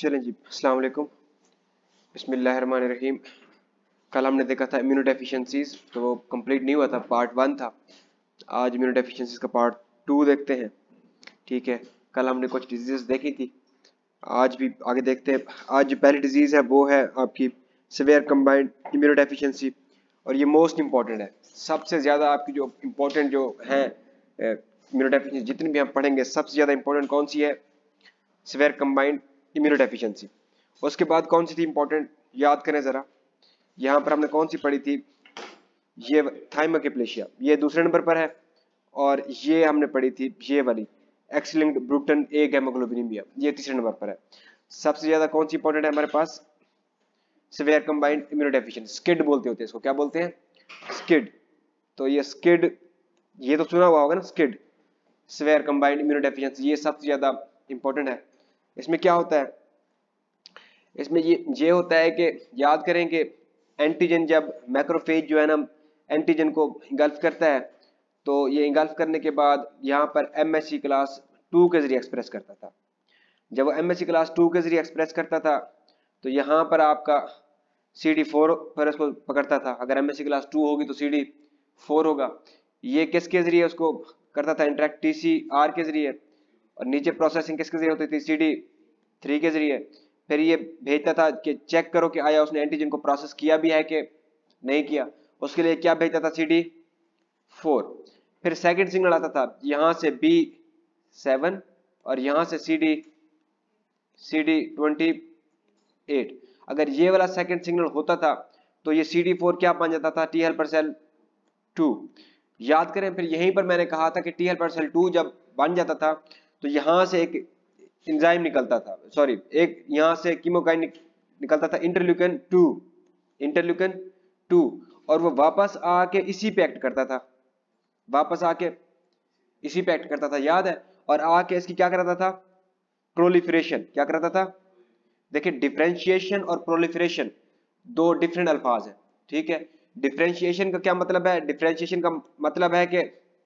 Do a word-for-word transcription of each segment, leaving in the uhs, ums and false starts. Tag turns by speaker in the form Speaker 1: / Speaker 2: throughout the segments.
Speaker 1: चलें जी, अस्सलाम वालेकुम, बिस्मिल्लाहिर्रहमानिर्रहीम। कल हमने देखा था इम्यूनो डेफिशिएंसीज, तो वो कंप्लीट नहीं हुआ था, पार्ट वन था। आज इम्यूनो डेफिशिएंसीज का पार्ट टू देखते हैं। ठीक है, कल हमने कुछ डिजीज़ देखी थी, आज भी आगे देखते हैं। आज जो पहली डिजीज़ है वो है आपकी सीवियर कंबाइंड इम्यूनो डेफिशिएंसी, और ये मोस्ट इंपॉर्टेंट है। सबसे ज़्यादा आपकी जो इम्पोर्टेंट जो है इम्यूनो डेफिशिएंसी, जितनी भी हम पढ़ेंगे सबसे ज़्यादा इंपॉर्टेंट कौन सी है? Severe combined immunodeficiency. उसके बाद कौन सी थी इंपॉर्टेंट, याद करें जरा। यहाँ पर हमने कौन सी पढ़ी थी? ये थाइमोकिप्लेशिया, ये दूसरे नंबर पर है। और ये हमने पढ़ी थी ये वाली एक्स-लिंक्ड ब्रुटन ए गैमोग्लोबिनीमिया, ये तीसरे नंबर पर है। सबसे ज्यादा कौन सी इंपॉर्टेंट है हमारे पास? Severe combined immunodeficiency, SCID बोलते होते हैं इसको, क्या बोलते हैं? स्किड। तो ये स्किड, ये तो सुना हुआ होगा ना, SCID, severe combined immunodeficiency, ये सबसे ज्यादा इंपॉर्टेंट है। इसमें क्या होता है? इसमें ये ये होता है कि याद करें कि एंटीजन, जब मैक्रोफेज जो है ना एंटीजन को इंगल्फ करता है, तो ये इंगल्फ करने के बाद यहाँ पर एमएससी क्लास टू के जरिए एक्सप्रेस करता था। जब वो एमएससी क्लास टू के जरिए एक्सप्रेस करता था तो यहाँ पर आपका सी डी फोर पर उसको पकड़ता था। अगर एमएससी क्लास टू होगी तो सी डी फोर होगा। ये किसके जरिए उसको करता था? इंटरेक्ट टी सी आर के जरिए। और नीचे प्रोसेसिंग किसके जरिए होती थी? सी डी थ्री के जरिए। फिर ये भेजता था कि चेक करो कि आया उसने एंटीजन को प्रोसेस किया भी है कि नहीं किया। उसके लिए क्या भेजता था? C D four. फिर सेकंड सिग्नल आता था यहां से बी सेवन और यहां से C D C D twenty eight. अगर ये वाला सेकंड सिग्नल होता था तो ये सी डी फोर क्या बन जाता था? T helper cell two. याद करें, फिर यहीं पर मैंने कहा था कि टी हेल्पर सेल टू जब बन जाता था तो यहां से एक एंजाइम निकलता था, सॉरी एक यहां से कीमोकाइन निकलता था, इंटरल्यूकिन टू, इंटरल्यूकिन टू, और वो वापस आके इसी पे एक्ट करता था, वापस आके इसी पे एक्ट करता था, याद है? और आके इसकी क्या करता था? प्रोलिफरेशन। क्या करता था? देखिए, डिफरेंशिएशन और प्रोलिफरेशन दो डिफरेंट अल्फाज है। ठीक है, डिफरेंशिएशन का क्या मतलब है? डिफरेंशिएशन का मतलब है कि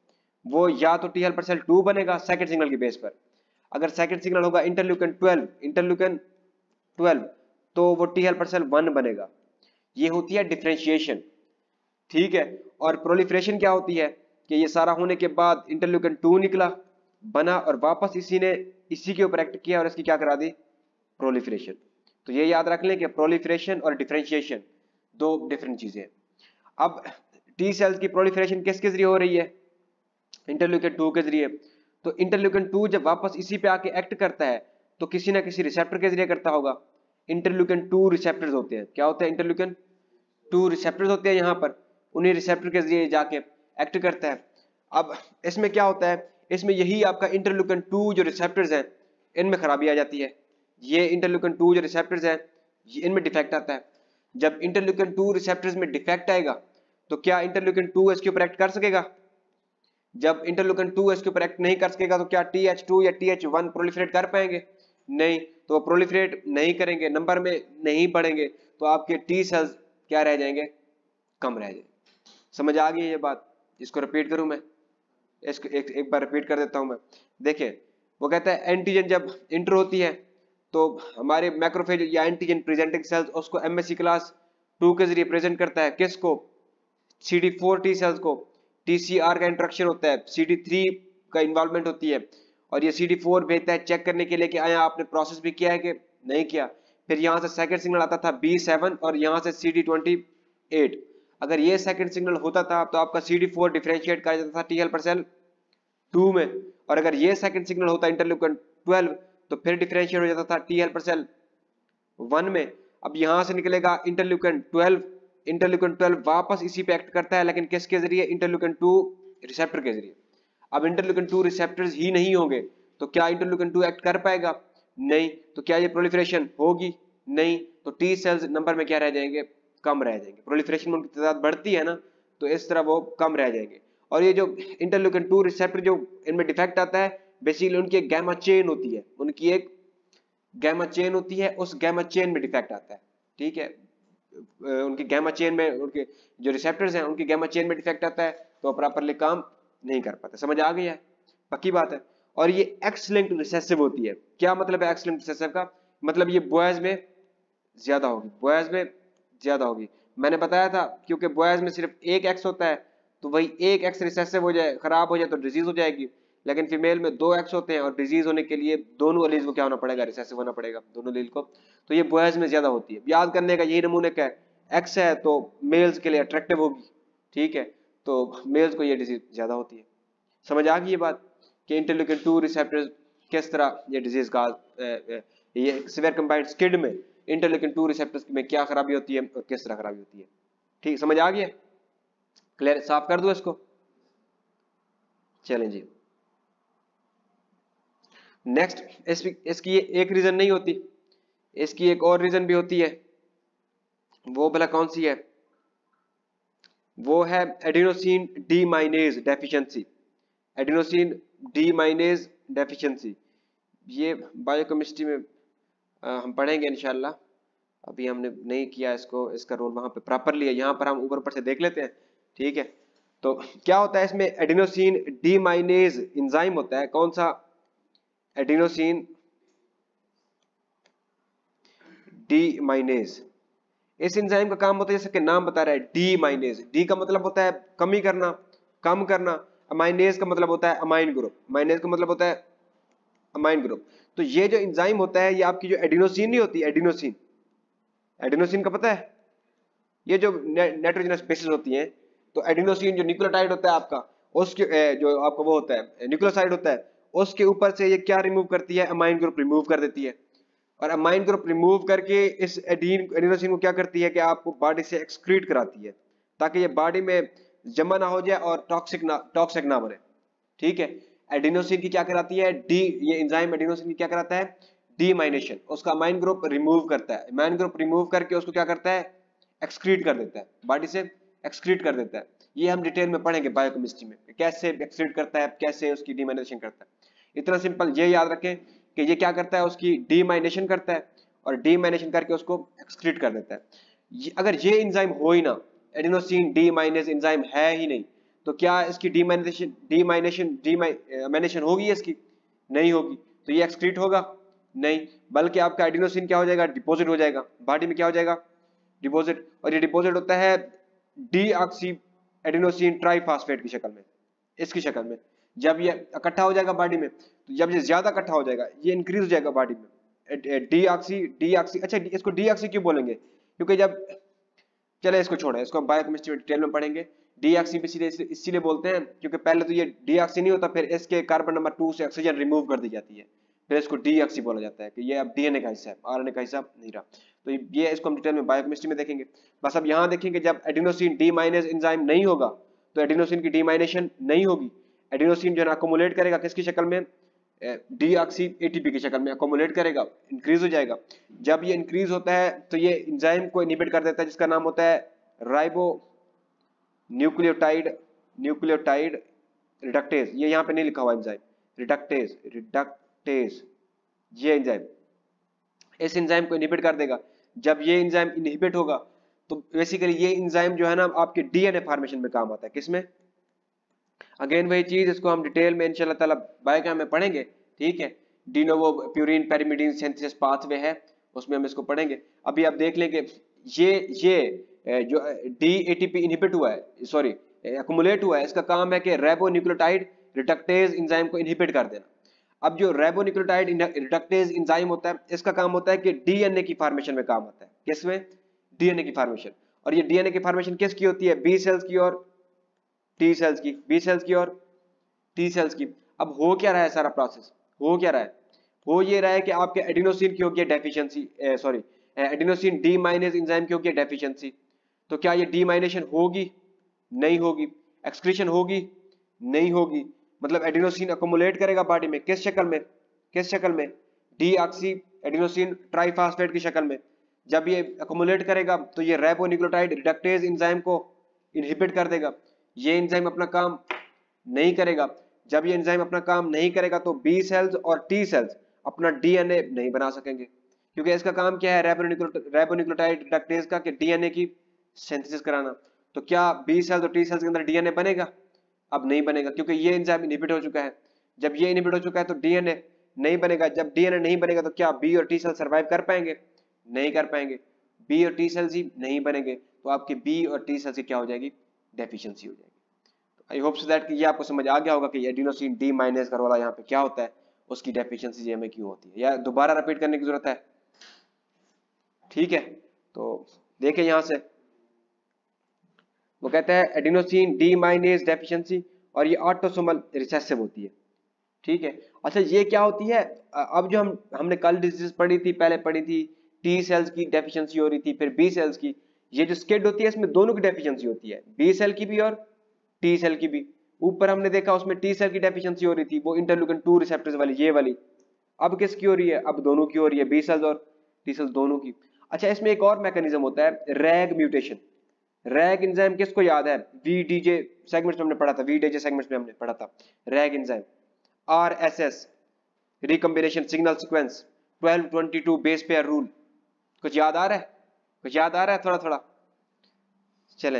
Speaker 1: वो या तो टी हेल्पर सेल टू बनेगा सेकंड सिग्नल की बेस पर। अगर सेकंड सिग्नल होगा इंटरल्यूकिन ट्वेल्व, इंटरल्यूकिन ट्वेल्व, तो वो टी हेल्पर सेल वन बनेगा। ये होती है डिफरेंशिएशन। ठीक है, और प्रोलिफरेशन क्या होती है कि ये सारा होने के बाद इंटरल्यूकिन टू निकला, बना, और वापस इसी ने इसी के ऊपर एक्ट किया और इसकी क्या करा दी? प्रोलिफरेशन। तो ये याद रख लें कि प्रोलिफरेशन और डिफरेंशिएशन दो डिफरेंट चीजें हैं। अब टी सेल्स की प्रोलिफरेशन किसके जरिए हो रही है? इंटरल्यूकिन टू के जरिए। तो इंटरल्यूकिन टू जब वापस इसी पे आके एक्ट करता है तो किसी ना किसी रिसेप्टर के जरिए करता होगा। इंटरल्यूकिन टू रिसेप्टर्स होते हैं। क्या होते हैं? इंटरल्यूकिन टू रिसेप्टर्स होते हैं यहाँ पर, उन्हीं रिसेप्टर के जरिए जाके एक्ट करता है। अब इसमें क्या होता है? इसमें यही आपका इंटरल्यूकिन टू जो रिसेप्टर्स हैं इनमें खराबी आ जाती है। ये इंटरल्यूकिन टू जो रिसेप्टर्स हैं इनमें डिफेक्ट आता है। जब इंटरल्यूकिन टू रिसेप्टर्स में डिफेक्ट आएगा तो क्या इंटरल्यूकिन टू इसके ऊपर एक्ट कर सकेगा? जब इंटरल्यूकिन टू इसके ऊपर एक्ट नहीं कर सकेगा तो क्या टी एच टू या टी एच वन प्रोलिफरेट कर पाएंगे? नहीं, तो वो प्रोलिफरेट नहीं करेंगे, नंबर में नहीं बढ़ेंगे, तो आपके टी सेल्स क्या रह जाएंगे? कम रह जाएंगे। समझ आ गई ये बात? इसको रिपीट करूं मैं, इसको एक, एक बार रिपीट कर देता हूं मैं। देखिए, वो कहता है एंटीजन जब इंटर होती है तो हमारे मैक्रोफेज या एंटीजन प्रेजेंटिंग सेल्स उसको एमएससी क्लास टू के जरिए प्रेजेंट करता है। किसको? C D four T cells को। टी सी आर का इंटरेक्शन होता है, सी डी थ्री का इन्वॉल्वमेंट होती है, और ये सी डी फोर भेजता है चेक करने के लिए कि आया आपने प्रोसेस भी किया है कि नहीं किया। फिर यहाँ से सेकंड सिग्नल आता था बी सेवन और यहाँ से सी डी ट्वेंटी एट। अगर ये सेकंड सिग्नल होता था तो आपका सी डी फोर डिफरेंशिएट कर जाता था टी हेल्पर सेल टू में, और अगर ये सेकंड सिग्नल होता इंटरल्यूकिन ट्वेल्व तो फिर डिफरेंशिएट हो जाता था टी हेल्पर सेल वन में। अब यहां से निकलेगा इंटरल्यूकिन ट्वेल्व, इंटरल्यूकिन ट्वेल्व वापस इसी पे एक्ट करता है, लेकिन किसके जरिए? इंटरल्यूकिन टू रिसेप्टर के जरिए। अब इंटरल्यूकिन टू रिसेप्टर्स ही नहीं होंगे तो क्या इंटरल्यूकिन टू एक्ट कर पाएगा? नहीं, तो क्या ये प्रोलिफरेशन होगी? नहीं, तो टी सेल्स नंबर में क्या रह जाएंगे? कम रह जाएंगे। प्रोलिफरेशन में उनकी तादाद बढ़ती है ना, तो इस तरह वो कम रह जाएंगे। और ये जो इंटरल्यूकिन टू रिसेप्टर जो इनमें डिफेक्ट आता है, बेसिकली उनकी एक गैमा चेन होती है, उनकी एक गैमा चेन होती है, उस गैमा चेन में डिफेक्ट आता है। ठीक है, उनकी गैमा चेन में, उनके जो रिसेप्टर्स हैं उनकी गैमा चेन में डिफेक्ट आता है, तो प्रॉपर्ली काम नहीं कर पाते। समझ आ गया है? पक्की बात है। और ये एक्स लिंक्ड रिसेसिव होती है। क्या मतलब है एक्स लिंक्ड रिसेसिव का? मतलब ये बॉयज में ज्यादा होगी, बॉयज में ज्यादा होगी। मैंने बताया था क्योंकि बॉयज में सिर्फ एक एक्स होता है, तो वही एक एक्स रिसेसिव हो जाए, खराब हो जाए तो डिजीज हो जाएगी। लेकिन फीमेल में दो एक्स होते हैं और डिजीज होने के लिए दोनों एलील को क्या होना पड़ेगा, रिसेसिव होना पड़ेगा दोनों एलील को। तो ये बॉयज में ज्यादा होती है। याद करने का यही नमूने का है, एक्स है तो मेल्स के लिए अट्रैक्टिव होगी, ठीक है, तो मेल्स को ये डिजीज ज्यादा होती है। समझ आ गई ये बात कि इंटरल्यूकिन टू रिसेप्टर्स किस तरह ये डिजीज का, ये सीवियर कंबाइंड स्किड में इंटरल्यूकिन टू रिसेप्टर्स में क्या खराबी होती है और किस तरह खराबी होती है। ठीक, समझ आ गया, क्लियर, साफ कर दो इसको। चलें जी, नेक्स्ट, इस, इसकी ये एक रीजन नहीं होती, इसकी एक और रीजन भी होती है। वो भला कौन सी है? वो है adenosine deaminase deficiency. Adenosine deaminase deficiency, ये बायोकेमिस्ट्री में आ, हम पढ़ेंगे इंशाल्लाह। अभी हमने नहीं किया इसको, इसका रोल वहां पे प्रॉपरली है, यहाँ पर हम ऊपर ऊपर से देख लेते हैं, ठीक है। तो क्या होता है इसमें, एडिनोसिन डी माइनेज एंजाइम होता है, कौन सा? Adenosine deaminase. इस एंजाइम का काम होता है, जैसे कि नाम बता रहा है, डी माइनेज। डी का मतलब होता है कमी करना, कम करना। अमाइनेज का मतलब होता है अमाइन ग्रुप, माइनेज का मतलब होता है अमाइन ग्रुप। तो ये जो एंजाइम होता है, ये आपकी जो एडिनोसिन नहीं होती, एडिनोसिन, एडिनोसिन का पता है, ये जो नाइट्रोजनस बेसेस होती हैं, तो एडिनोसिन जो न्यूक्लियोटाइड होता है आपका, उसके जो आपका वो होता है न्यूक्लियोसाइड होता है, उसके ऊपर से ये क्या रिमूव करती है, अमाइन ग्रुप रिमूव कर देती है। और अमाइन ग्रुप रिमूव करके इस एडीन एडिनोसिन को क्या करती है कि आपको बॉडी से एक्सक्रीट कराती है, ताकि ये बॉडी में जमा ना हो जाए और टॉक्सिक ना टॉक्सिक ना बने, ठीक है। एडिनोसिन की क्या कराती है, डी, ये एंजाइम एडिनोसिन की क्या कराता है, डीमाइनेशन, उसका अमाइन ग्रुप रिमूव करता है। अमाइन ग्रुप रिमूव करके उसको क्या करता है, एक्सक्रीट कर देता है, बॉडी से एक्सक्रीट कर देता है। ये हम डिटेल में पढ़ेंगे बायोकेमिस्ट्री में, कैसे एक्सक्रीट करता है, कैसे उसकी डीमाइनेशन करता है। इतना सिंपल ये याद रखें कि ये क्या करता है, उसकी डीमाइनेशन करता है और डीमाइनेशन करके उसको एक्सक्रीट कर देता है। ये, अगर ये एंजाइम हो ही ना, एडिनोसिन डीमाइनेज एंजाइम है ही नहीं, तो क्या इसकी डीमाइनेशन डीमाइनेशन डीमाइनेशन होगी? इसकी नहीं होगी। तो ये एक्सक्रीट होगा नहीं, बल्कि आपका एडिनोसिन क्या हो जाएगा, डिपॉजिट हो जाएगा बॉडी में, क्या हो जाएगा, डिपॉजिट। और ये डिपॉजिट होता है डीऑक्सी एडिनोसिन ट्राइफॉस्फेट की शक्ल में, इसकी शक्ल में। जब ये इकट्ठा हो जाएगा बॉडी में, तो जब ये ज्यादा इकट्ठा हो जाएगा, ये इंक्रीज हो जाएगा बॉडी में, डीऑक्सी डीऑक्सी अच्छा इसको डीऑक्सी क्यों बोलेंगे, क्योंकि जब, चले इसको छोड़े, इसको हम बायोकेमिस्ट्री में डिटेल में पढ़ेंगे। डीऑक्सी इसीलिए इसीलिए बोलते हैं क्योंकि पहले तो ये डीऑक्सी नहीं होता, फिर इसके कार्बन नंबर टू से ऑक्सीजन रिमूव कर दी जाती है, फिर इसको डीऑक्सी बोला जाता है कि ये अब डीएनए का हिस्सा है, आरएनए का हिस्सा नहीं रहा। तो ये इसको हम डिटेल में बायोकेमिस्ट्री में देखेंगे। बस अब यहाँ देखेंगे, जब एडिनोसिन डीमाइनेज एंजाइम नहीं होगा तो एडिनोसिन की डीमाइनेशन नहीं होगी। एडिनोसिन जो है अकोमुलेट करेगा किसकी शक्ल में, डीऑक्सी एटीपी की शक्ल में अकोमुलेट करेगा, इंक्रीज हो जाएगा। जब ये इंक्रीज होता है तो ये एंजाइम को इनहिबिट कर देता है, जिसका नाम होता है राइबो न्यूक्लियोटाइड न्यूक्लियोटाइड रिडक्टेज। ये यहाँ पे नहीं लिखा हुआ एंजाइम, रिडक्टेज रिडक्टेज ये एंजाइम इस एंजाइम को इनहिबिट कर देगा। जब ये एंजाइम इनहिबिट होगा तो बेसिकली ये एंजाइम जो है ना आपके डीएनए फॉर्मेशन में काम आता है। किसमें? अगेन वही चीज, इसको हम डिटेल में इंशाल्लाह ताला बायोकेम में पढ़ेंगे, ठीक है। De novo purine pyrimidine synthesis pathway है, उसमें हम इसको पढ़ेंगे। अभी आप देख लेंगे ये ये जो डी एटीपी इनहिबिट हुआ है, सॉरी एक्युमुलेट हुआ है, इसका काम है कि राइबोन्यूक्लियोटाइड रिडक्टेज एंजाइम को इनहिबिट कर देना। अब जो राइबोन्यूक्लियोटाइड रिडक्टेज एंजाइम होता है, इसका काम होता है कि डीएनए की फॉर्मेशन में काम आता है। किसमें? डीएनए की फॉर्मेशन। और ये डीएनए की फॉर्मेशन किसकी होती है? बी सेल्स की और टी सेल्स की, बी सेल्स की और टी सेल्स की। अब हो क्या रहा है सारा प्रोसेस, हो क्या रहा है, हो ये रहा है कि आपके एडिनोसिन की होगी deficiency, sorry adenosine deaminase enzyme की होगी डेफिशिएंसी। तो क्या ये डीमाइनेशन होगी? नहीं होगी। एक्सक्रीशन होगी? नहीं होगी। मतलब एडिनोसिन अकोमुलेट करेगा बॉडी में, किस शक्ल में, किस शक्ल में, डीऑक्सी एडिनोसिन ट्राइफॉस्फेट की शक्ल में। जब ये अकोमुलेट करेगा तो ये राइबोन्यूक्लियोटाइड रिडक्टेज एंजाइम को इनहिबिट कर देगा। ये एंजाइम अपना काम नहीं करेगा। जब ये एंजाइम अपना काम नहीं करेगा तो बी सेल्स और टी सेल्स अपना डीएनए नहीं बना सकेंगे, क्योंकि इसका काम क्या है राइबोन्यूक्लियोटाइड रिडक्टेज का, कि डीएनए की सिंथेसिस कराना। तो क्या बी सेल्स और टी सेल्स के अंदर डीएनए बनेगा? अब नहीं बनेगा, क्योंकि ये एंजाइम इनहिबिट हो चुका है। जब ये इनहिबिट हो चुका है तो डीएनए नहीं बनेगा। जब डीएनए नहीं बनेगा तो क्या बी और टी सेल सर्वाइव कर पाएंगे? नहीं कर पाएंगे। बी और टी सेल्स ही नहीं बनेंगे तो आपके बी और टी सेल्स की क्या हो जाएगी? डेफिशिएंसी हो जाएगी। आई होप सो दैट कि ये आपको समझ आ गया होगा कि एडिनोसिन डी माइनस वाला यहाँ पे क्या होता है, उसकी डेफिशिएंसी में क्यों होती है, या दोबारा रिपीट करने की जरूरत है? ठीक है, तो देखें यहां से वो कहता है एडिनोसिन डी माइनेज डेफिशिएंसी और ये ऑटोसोमल रिसेसिव होती है। ठीक है, अच्छा ये क्या होती है? अब जो हम हमने कल डिजीज पढ़ी थी, पहले पढ़ी थी टी सेल्स की डेफिशिएंसी हो रही थी, फिर बी सेल्स की। ये जो स्किड होती है इसमें दोनों की डेफिशिएंसी होती है, बी सेल की भी और टी सेल की भी। ऊपर हमने देखा उसमें टी सेल की डेफिशिएंसी हो रही थी, वो इंटरल्यूकिन टू रिसेप्टर्स वाली, ये वाली। अब किसकी हो रही है? अब दोनों की हो रही है, बी सेल्स और टी सेल्स दोनों की। अच्छा, इसमें एक और मैकेनिज्म होता है, रैग म्यूटेशन। रैग एंजाइम किसको याद है? वीडीजे सेगमेंट्स में हमने पढ़ा था, वीडीजे सेगमेंट्स में हमने पढ़ा था RAG enzyme. RSS recombination signal sequence, twelve twenty two base pair rule. कुछ याद आ रहा है? कुछ याद आ रहा है थोड़ा थोड़ा? चलें,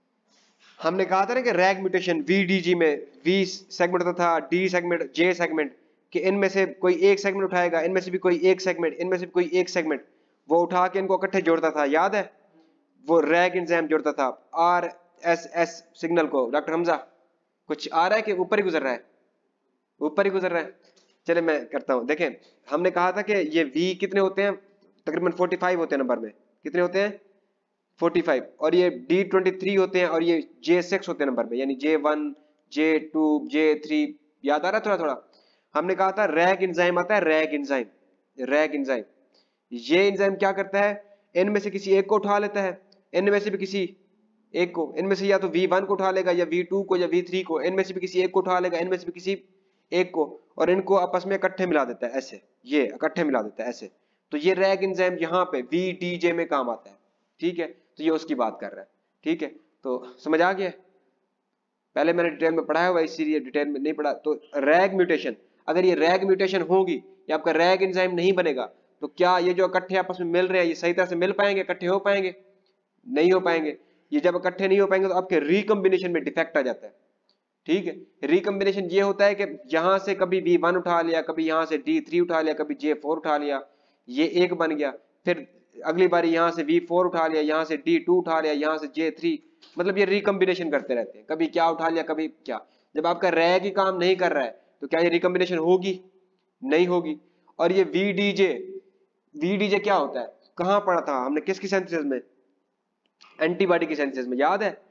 Speaker 1: हमने कहा था ना कि रैग म्यूटेशन वीडीजी में वी सेगमेंट होता था, डी सेगमेंट, जे सेगमेंट, कि इनमें से कोई एक सेगमेंट उठाएगा, इनमें से भी कोई एक सेगमेंट, इनमें से भी कोई एक सेगमेंट, वो उठा के इनको इकट्ठे जोड़ता था, याद है? वो रैग एंजाइम जोड़ता था आर एस एस सिग्नल को। डॉक्टर हमजा कुछ आ रहा है कि ऊपर ही गुजर रहा है? ऊपर ही गुजर रहा है। चले मैं करता हूं। देखें, हमने कहा था कि ये वी कितने होते हैं? तकरीबन पैंतालीस होते हैं नंबर में। कितने होते हैं? पैंतालीस। और ये डी तेईस होते हैं और ये जे सिक्स होते हैं नंबर में, यानी J one, J two, J three. याद आ रहा है थोड़ा थोड़ा? हमने कहा था रैग एंजाइम आता है, रैग एंजाइम, रैग एंजाइम। ये एंजाइम क्या करता है? इनमें से किसी एक को उठा लेता है, इनमें से भी किसी एक को, इनमें से या तो वी वन को उठा लेगा या वी टू को या वी थ्री को, इनमें से भी किसी एक को उठा लेगा, इनमें से भी किसी एक को, और इनको आपस में इकट्ठे मिला देता है ऐसे, ये इकट्ठे मिला देता है ऐसे। तो ये रैग एंजाइम यहाँ पे वी डी जे में काम आता है। ठीक है, तो ये उसकी बात कर रहा है। ठीक है, तो समझ आ गया? पहले मैंने डिटेल में पढ़ाया हुआ, इसीलिए डिटेल में नहीं पढ़ा। तो रैग म्यूटेशन, अगर ये रैग म्यूटेशन होगी या आपका रैग एंजाइम नहीं बनेगा तो क्या ये जो इकट्ठे आपस में मिल रहे हैं ये सही तरह से मिल पाएंगे, इकट्ठे हो पाएंगे? नहीं हो पाएंगे। ये जब इकट्ठे नहीं हो पाएंगे तो आपके रिकॉम्बिनेशन में डिफेक्ट आ जाता है। ठीक है, रिकॉम्बिनेशन ये होता है कि यहां से कभी वी वन उठा लिया, कभी यहां से डी थ्री उठा लिया, कभी जे फोर उठा लिया, ये एक बन गया, फिर अगली बारी यहां से वी फोर उठा लिया, यहां से डी टू उठा लिया, यहां से जे थ्री। मतलब ये रिकॉम्बिनेशन करते रहते हैं, कभी क्या उठा लिया कभी क्या। जब आपका रैग ही काम नहीं कर रहा है तो क्या ये रिकॉम्बिनेशन होगी? नहीं होगी। और ये वीडीजे, वीडीजे क्या होता है? कहां पढ़ा था हमने, किसकी सिंथेसिस में? एंटीबॉडी की सिंथेसिस में, याद है?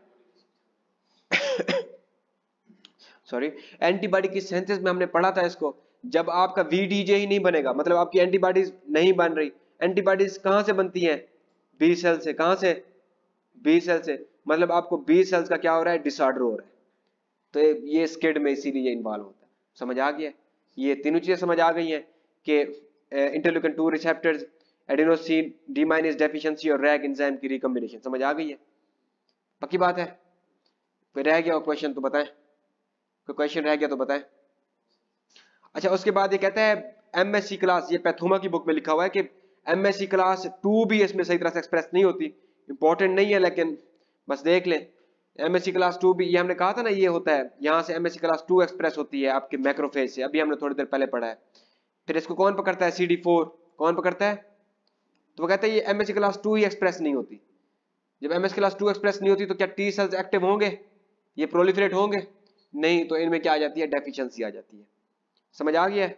Speaker 1: सॉरी, एंटीबॉडी की सिंथेसिस में हमने पढ़ा था इसको। जब आपका वीडीजे ही नहीं बनेगा, मतलब आपकी एंटीबॉडीज नहीं बन रही। एंटीबॉडीज कहां से बनती हैं? बी सेल से। कहां से? बी सेल से। मतलब आपको बी सेल्स का क्या हो रहा है? डिसऑर्डर हो रहा है। तो ये स्किड में इसीलिए ये इन्वॉल्व होता है। समझ आ गया? ये तीनों चीजें समझ आ गई हैं कि interleukin two receptors, adenosine deaminase deficiency और रैग एंजाइम की रिकॉम्बिनेशन समझ आ गई है? पक्की बात है? कोई रह गया क्वेश्चन तो बताएं, कोई क्वेश्चन रह गया तो बताएं। अच्छा, उसके बाद ये कहता है एमएससी क्लास, ये पैथोमा की बुक में लिखा हुआ है कि एमएससी क्लास टू भी इसमें सही तरह से एक्सप्रेस नहीं होती। इंपॉर्टेंट नहीं है लेकिन बस देख लें। एमएससी क्लास टू भी, ये हमने कहा था ना, ये होता है यहाँ से एमएससी क्लास टू एक्सप्रेस होती है आपके मैक्रोफेज से, अभी हमने थोड़ी देर पहले पढ़ा है। फिर इसको कौन पकड़ता है? C D four. कौन पकड़ता है? तो वो कहता है ये एमएससी क्लास टू ही एक्सप्रेस नहीं होती। जब एमएससी क्लास टू एक्सप्रेस नहीं होती तो क्या टी सेल्स एक्टिव होंगे? ये प्रोलिफरेट होंगे? नहीं। तो इनमें क्या आ जाती है? डेफिशिएंसी आ जाती है। समझ आ गया?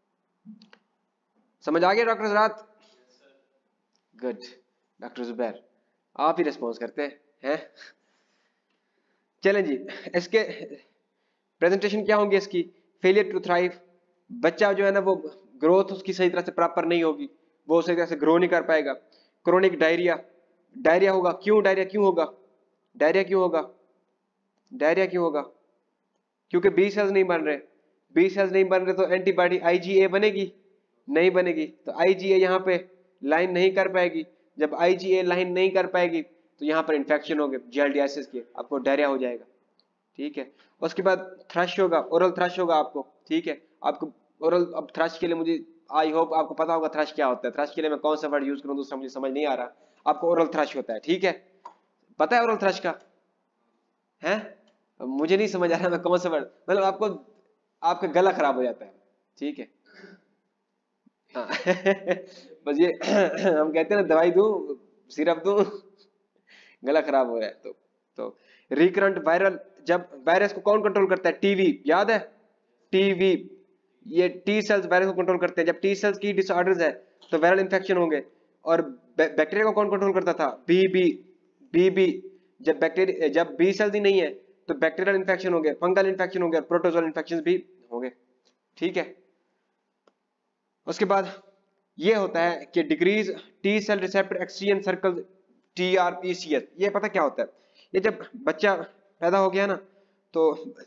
Speaker 1: समझ आ गया डॉक्टर हजरात? गुड। डॉक्टर जुबैर आप ही रिस्पॉन्स करते हैं, हैं? चलें जी, इसके प्रेजेंटेशन क्या होंगे इसकी? फेलियर टू थ्राइव, बच्चा जो है ना वो ग्रोथ उसकी सही तरह से प्रॉपर नहीं होगी, वो सही तरह से ग्रो नहीं कर पाएगा। क्रोनिक डायरिया, डायरिया होगा। क्यों डायरिया क्यों होगा? डायरिया क्यों होगा? डायरिया क्यों होगा? क्योंकि बी सेल्स नहीं बन रहे। बी सेल्स नहीं बन रहे तो एंटीबॉडी आईजीए बनेगी? नहीं बनेगी। तो आईजीए यहाँ पे लाइन नहीं कर पाएगी। जब आईजीए लाइन नहीं कर पाएगी तो यहाँ पर इन्फेक्शन होंगे जिएलडीएसिस के, आपको डायरिया हो जाएगा। ठीक है, उसके बाद थ्रश होगा, ओरल थ्रश होगा आपको। ठीक है, आपको ओरल, अब थ्रश के लिए मुझे आई होप आपको पता होगा थ्रश क्या होता है। थ्रश के लिए मैं कौन सा वर्ड यूज करूँ दूसरा मुझे समझ नहीं आ रहा। आपको ओरल थ्रश होता है। ठीक है, पता है ओरल थ्रश का? है? मुझे नहीं समझ आ रहा मैं कौन सा वर्ड, मतलब आपको आपका गला खराब हो जाता है। ठीक है, हाँ बस ये हम कहते हैं ना दवाई दूं सिरप दूं गला खराब हो रहा है तो तो रिकरेंट वायरल, जब वायरस को कौन कंट्रोल करता है? टीवी, याद है टीवी, ये टी सेल्स वायरस को कंट्रोल करते हैं। जब टी सेल्स की डिसऑर्डर्स है तो वायरल इंफेक्शन होंगे। और बैक्टीरिया को कौन कंट्रोल करता था? बीबी, बीबी, जब बैक्टीरिया जब बी सेल्स ही नहीं है तो बैक्टीरियल इंफेक्शन होंगे, फंगल इंफेक्शन होंगे, प्रोटोजोल इंफेक्शन भी होंगे। ठीक है, उसके बाद ये होता है कि decrease T cell receptor exchange circle, T R P C S. ये पता क्या होता है? ये जब बच्चा पैदा हो गया ना तो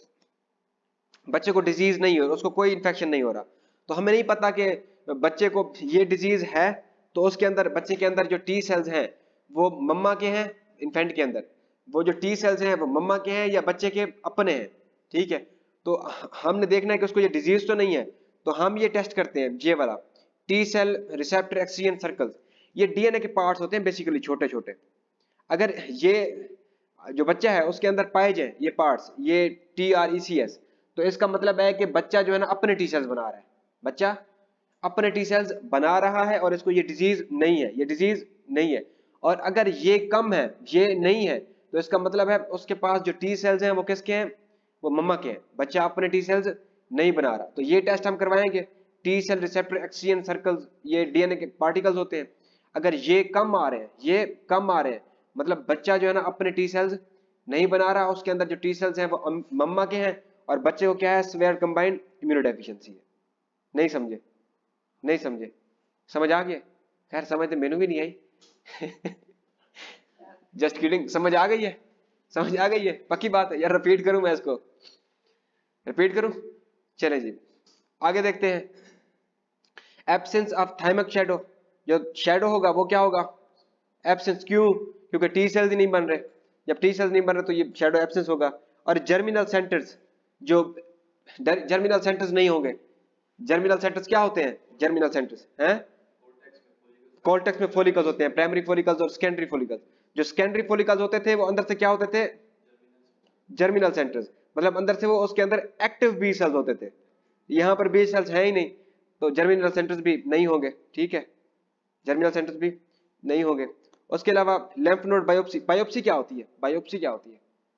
Speaker 1: बच्चे को डिजीज नहीं हो, उसको कोई इन्फेक्शन नहीं हो रहा, तो हमें नहीं पता कि बच्चे को ये डिजीज है, तो उसके अंदर बच्चे के अंदर जो टी सेल्स हैं वो मम्मा के हैं, इन्फेंट के अंदर वो जो टी सेल्स हैं वो मम्मा के हैं या बच्चे के अपने हैं। ठीक है, तो हमने देखना है कि उसको ये डिजीज तो नहीं है, तो हम ये टेस्ट करते हैं, ये वाला T cell receptor exchange circles. ये डीएनए के पार्ट्स होते हैं बेसिकली, छोटे छोटे। अगर ये जो बच्चा है उसके अंदर पाए जाए ये पार्ट्स, ये T R E C S, तो इसका मतलब है कि बच्चा जो है ना अपने टी सेल्स बना रहा है, बच्चा अपने टी सेल्स बना रहा है और इसको ये डिजीज नहीं है, ये डिजीज नहीं है। और अगर ये कम है, ये नहीं है, तो इसका मतलब है उसके पास जो टी सेल्स हैं वो किसके हैं? वो मम्मा के हैं, बच्चा अपने टी सेल्स नहीं बना रहा। तो ये टेस्ट हम करवाएंगे, T cell receptor exchange circles, ये डीएनए के पार्टिकल्स होते हैं। अगर ये कम आ रहे हैं, ये कम आ रहे हैं, मतलब बच्चा जो है ना अपने टी सेल्स नहीं बना रहा, उसके अंदर जो टी सेल्स हैं वो मम्मा के हैं, और बच्चे को क्या है? सीवियर कंबाइंड इम्यूनोडेफिशिएंसी है। नहीं समझे? नहीं समझे? समझ आ गया? खैर समझ तो मैनू भी नहीं आई जस्ट किडिंग। समझ आ गई है? समझ आ गई है? पक्की बात है यार? रिपीट करूं मैं इसको? रिपीट करूं? चले जी आगे देखते हैं। एब्सेंस ऑफ थाइमक शैडो, जो शैडो होगा वो क्या होगा? एब्सेंस। क्यों? क्योंकि टी सेल्स ही नहीं बन रहे। जब टी सेल्स नहीं बन रहे तो ये शैडो एब्सेंस होगा। और जर्मिनल सेंटर्स, जो जर्मिनल सेंटर्स नहीं होंगे। जर्मिनल सेंटर्स क्या होते हैं? जर्मिनल सेंटर्स हैं कॉर्टेक्स में फॉलिकल्स होते हैं, प्राइमरी फॉलिकल्स और सेकेंडरी फॉलिकल्स। जो सेकेंडरी फॉलिकल्स होते थे वो अंदर से क्या होते थे? जर्मिनल सेंटर्स, मतलब अंदर से वो उसके अंदर एक्टिव बी सेल्स होते थे। यहां पर बी सेल्स है ही नहीं, तो जर्मिनल सेंटर्स भी नहीं होंगे। ठीक है, जर्मिनल सेंटर्स भी नहीं होंगे। उसके अलावा लिम्फ नोड बायोप्सी, बायोप्सी क्या होती है? बायोप्सी क्या होती है?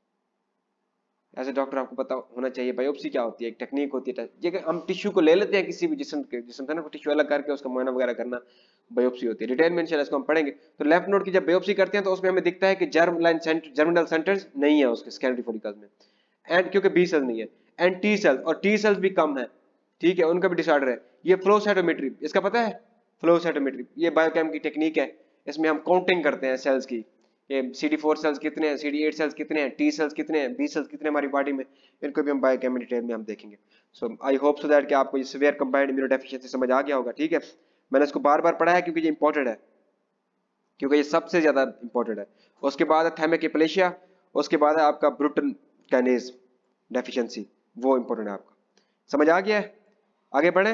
Speaker 1: एज ए डॉक्टर आपको पता होना चाहिए बायोप्सी क्या होती है, एक टेक्निक होती है। ये हम टिश्यू को ले लेते हैं किसी भी जिस्म के जिस्म से ना, टिश्यू अलग करके उसका मुआयना वगैरह करना बायोप्सी होती है। डिटेल में इंशाल्लाह इसको हम पढ़ेंगे। तो लिम्फ नोड की जब बायोप्सी करते हैं तो उसमें हमें दिखता है कि germ line centre, germinal centres नहीं है उसके सेकेंडरी फॉलिकल्स में, एंड क्योंकि बी सेल्स नहीं है, एंड टी सेल्स, और टी सेल्स भी कम है। ठीक है, उनका भी डिसऑर्डर है। ये फ्लो साइटोमेट्री, इसका पता है? फ्लो साइटोमेट्री ये बायोकेम की टेक्निक है। इसमें हम काउंटिंग करते हैं सेल्स की, सी डी फोर सेल्स कितने हैं, सी डी एट सेल्स कितने हैं, टी सेल्स कितने हैं, बी सेल्स कितने हमारी बॉडी में, इनको भी हम बायोकेम डिटेल में हम देखेंगे। सो आई होप सो दैट कि आपको ये सीवियर कंबाइंड इम्यूनोडेफिशिएंसी समझ आ गया होगा। ठीक है, मैंने इसको बार बार पढ़ा है क्योंकि ये इंपॉर्टेंट है, क्योंकि ये सबसे ज्यादा इंपॉर्टेंट है। उसके बाद है थाइमिक एप्लेशिया, उसके बाद है आपका ब्रूटन काइनेज डेफिशिएंसी, वो इंपॉर्टेंट है आपका। समझ आ गया है? आगे बढ़े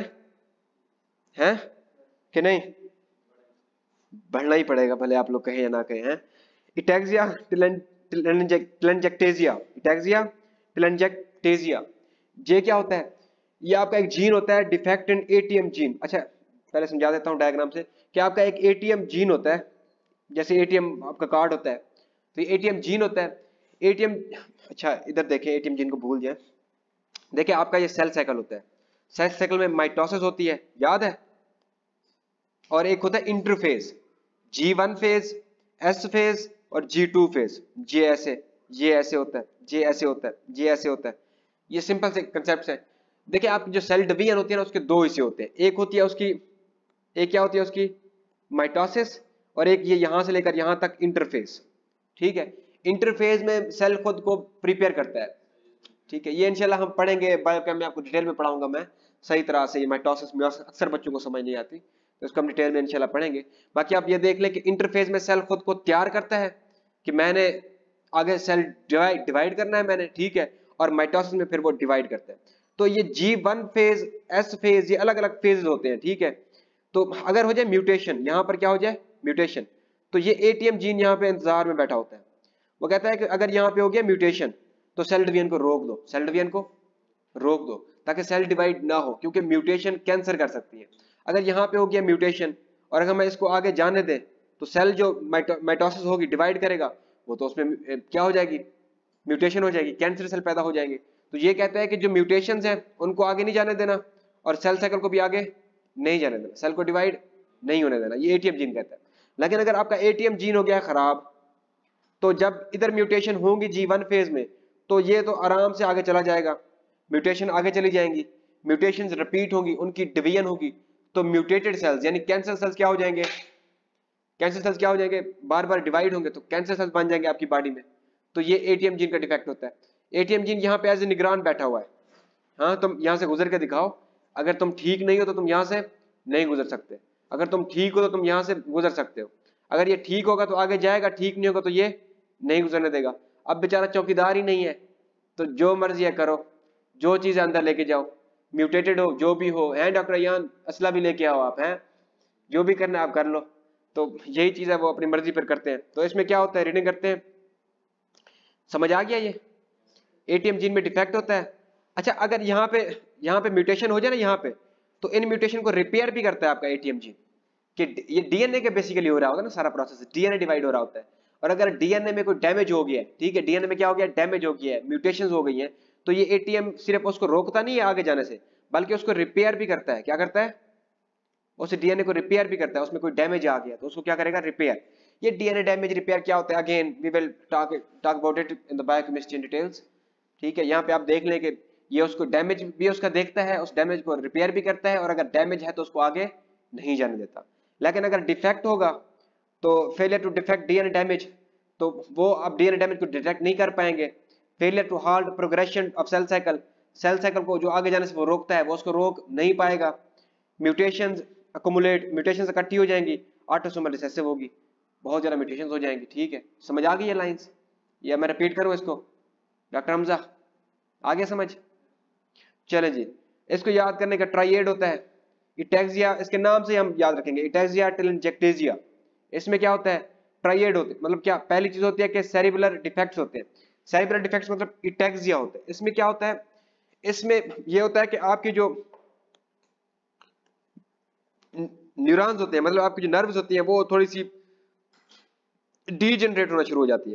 Speaker 1: हैं कि नहीं? बढ़ना ही पड़ेगा भले आप लोग कहें या ना कहें। हैं इटैक्सिया टेलेंजेक्टेजिया, इटैक्सिया टेलेंजेक्टेजिया, ये क्या होता है? ये आपका एक जीन होता है, डिफेक्ट इन एटीएम जीन। अच्छा पहले समझा देता हूं डायग्राम से कि आपका एक एटीएम जीन होता है, जैसे एटीएम आपका कार्ड होता है, तो ये एटीएम जीन होता है। एटीएम, अच्छा इधर देखें, एटीएम जीन को भूल जाए। देखिए आपका ये सेल साइकिल होता है, सेल साइकिल में माइटोसिस होती है, याद है? और एक होता है interphase, G one phase, S phase और जी टू फेज। जे ऐसे, ये ऐसे होता है, जे ऐसे होता है, जे ऐसे होता है। ये सिंपल से कंसेप्ट है। देखिए आपकी जो सेल डिवीजन होती है ना, उसके दो हिस्से होते हैं। एक होती है उसकी, एक क्या होती है उसकी? माइटोसिस, और एक ये यहां से लेकर यहां तक इंटरफेज। ठीक है, इंटरफेज में सेल खुद को प्रिपेयर करता है। ठीक है, ये इंशाल्लाह हम पढ़ेंगे बायोकेम में, आपको डिटेल में पढ़ाऊंगा मैं सही तरह से। ये माइटोसिस में अक्सर बच्चों को समझ नहीं आती, तो इसको हम डिटेल में इंशाल्लाह पढ़ेंगे। बाकी आप ये देख लें कि इंटरफेज में सेल खुद को तैयार करता है कि मैंने आगे सेल डिवाइड डिवाइड करना है मैंने, ठीक है, और माइटोसिस में फिर वो डिवाइड करता है। तो ये G one phase, S phase, ये अलग अलग फेज होते हैं। ठीक है, तो अगर हो जाए म्यूटेशन, यहां पर क्या हो जाए? म्यूटेशन, तो ये एटीएम जीन यहाँ पे इंतजार में बैठा होता है। वो कहता है कि अगर यहाँ पे हो गया म्यूटेशन तो सेल डिवीजन को रोक दो, सेल डिवीजन को रोक दो ताकि सेल डिवाइड ना हो, क्योंकि म्यूटेशन कैंसर कर सकती है। अगर यहाँ पे हो गया म्यूटेशन और अगर मैं इसको आगे जाने दें तो सेल जो माइटोसिस होगी, डिवाइड करेगा, वो तो उसमें क्या हो जाएगी, म्यूटेशन हो जाएगी, कैंसर सेल पैदा हो जाएंगे। तो ये कहता है कि जो म्यूटेशंस हैं उनको आगे नहीं जाने देना और सेल साइकिल को भी आगे नहीं जाने देना, सेल को डिवाइड नहीं होने देना, ये एटीएम जीन कहता है। लेकिन अगर आपका एटीएम जीन हो गया खराब, तो जब इधर म्यूटेशन होंगी जी वन फेज में, तो ये तो आराम से आगे चला जाएगा, म्यूटेशन आगे चली जाएंगी, म्यूटेशंस रिपीट होंगी, उनकी डिवीजन होगी, तो म्यूटेटेड सेल्स यानी कैंसर सेल्स क्या हो जाएंगे, कैंसर सेल्स क्या हो जाएंगे, बार बार डिवाइड होंगे तो कैंसर सेल्स बन जाएंगे आपकी बॉडी में। तो ये एटीएम जीन का डिफेक्ट होता है। एटीएम जीन यहाँ पे एज ए निगरान बैठा हुआ है, हाँ तुम यहाँ से गुजर के दिखाओ, अगर तुम ठीक नहीं हो तो तुम यहाँ से नहीं गुजर सकते, अगर तुम ठीक हो तो तुम यहाँ से गुजर सकते हो, अगर ये ठीक होगा तो आगे जाएगा, ठीक नहीं होगा तो ये नहीं गुजरने देगा। अब बेचारा चौकीदार ही नहीं है, तो जो मर्जी है करो, जो चीज़ अंदर लेके जाओ, म्यूटेटेड हो जो भी हो, हैं डॉक्टर यान असला भी लेके आओ आप, हैं जो भी करना है आप कर लो। तो यही चीज़ है, वो अपनी मर्जी पर करते हैं। तो इसमें क्या होता है, रीडिंग करते हैं, समझ आ गया, ये एटीएम जीन में डिफेक्ट होता है। अच्छा, अगर यहाँ पे यहाँ पे म्यूटेशन हो जाए ना यहाँ पे, तो इन म्यूटेशन को रिपेयर भी करता है आपका एटीएम जीन, कि ये डीएनए के बेसिकली हो रहा होता है ना सारा प्रोसेस, डीएनए डिवाइड हो रहा होता है, और अगर डीएनए में कोई डैमेज हो गया है, ठीक है, डीएनए में क्या हो गया, डैमेज हो गया है, म्यूटेशंस हो गई हैं, तो ये एटीएम सिर्फ उसको रोकता नहीं है आगे जाने से, बल्कि उसको रिपेयर भी करता है। क्या करता है, उस डीएनए को रिपेयर भी करता है, उसमें कोई डैमेज आ गया तो उसको क्या करेगा, रिपेयर। ये डीएनए डैमेज रिपेयर क्या होता है, again we will talk talk about it in the biochemistry in details, ठीक है। यहाँ पे आप देख लें कि ये उसको डैमेज भी उसका देखता है, उस डैमेज को रिपेयर भी करता है, और अगर डैमेज है तो उसको आगे नहीं जाने देता। लेकिन अगर डिफेक्ट होगा तो failure to defect DNA damage, तो वो अब डीएनए डैमेज को डिटेक्ट नहीं कर पाएंगे। Failure to halt progression of cell cycle, cell cycle को जो आगे जाने से वो रोकता है, वो उसको रोक नहीं पाएगा। म्यूटेशंस अकोमुलेट, म्यूटेशंस इकट्ठी हो जाएंगी, ऑटोसोमल रिसेसिव होगी, बहुत ज्यादा म्यूटेशंस हो जाएंगी, ठीक है। समझ आ गई ये लाइंस, या मैं रिपीट करूं इसको, डॉक्टर हमजा आगे समझ? चले जी, इसको याद करने का ट्राइएड होता है, इटैक्सिया, इसके नाम से हम याद रखेंगे, इटैक्सिया टेलेंजेक्टेसिया। इसमें क्या होता है, ट्राइएड होते हैं, मतलब क्या, पहली चीज होती है कि सेरिबुलर डिफेक्ट्स होते हैं, सेरिबुलर डिफेक्ट्स मतलब इटैक्सिया होते हैं। इसमें क्या होता है, इसमें यह होता है कि आपकी जो न्यूरॉन्स होते हैं, मतलब आपकी जो नर्व्स होती हैं, वो थोड़ी सी डीजेनरेट होना शुरू हो जाती है।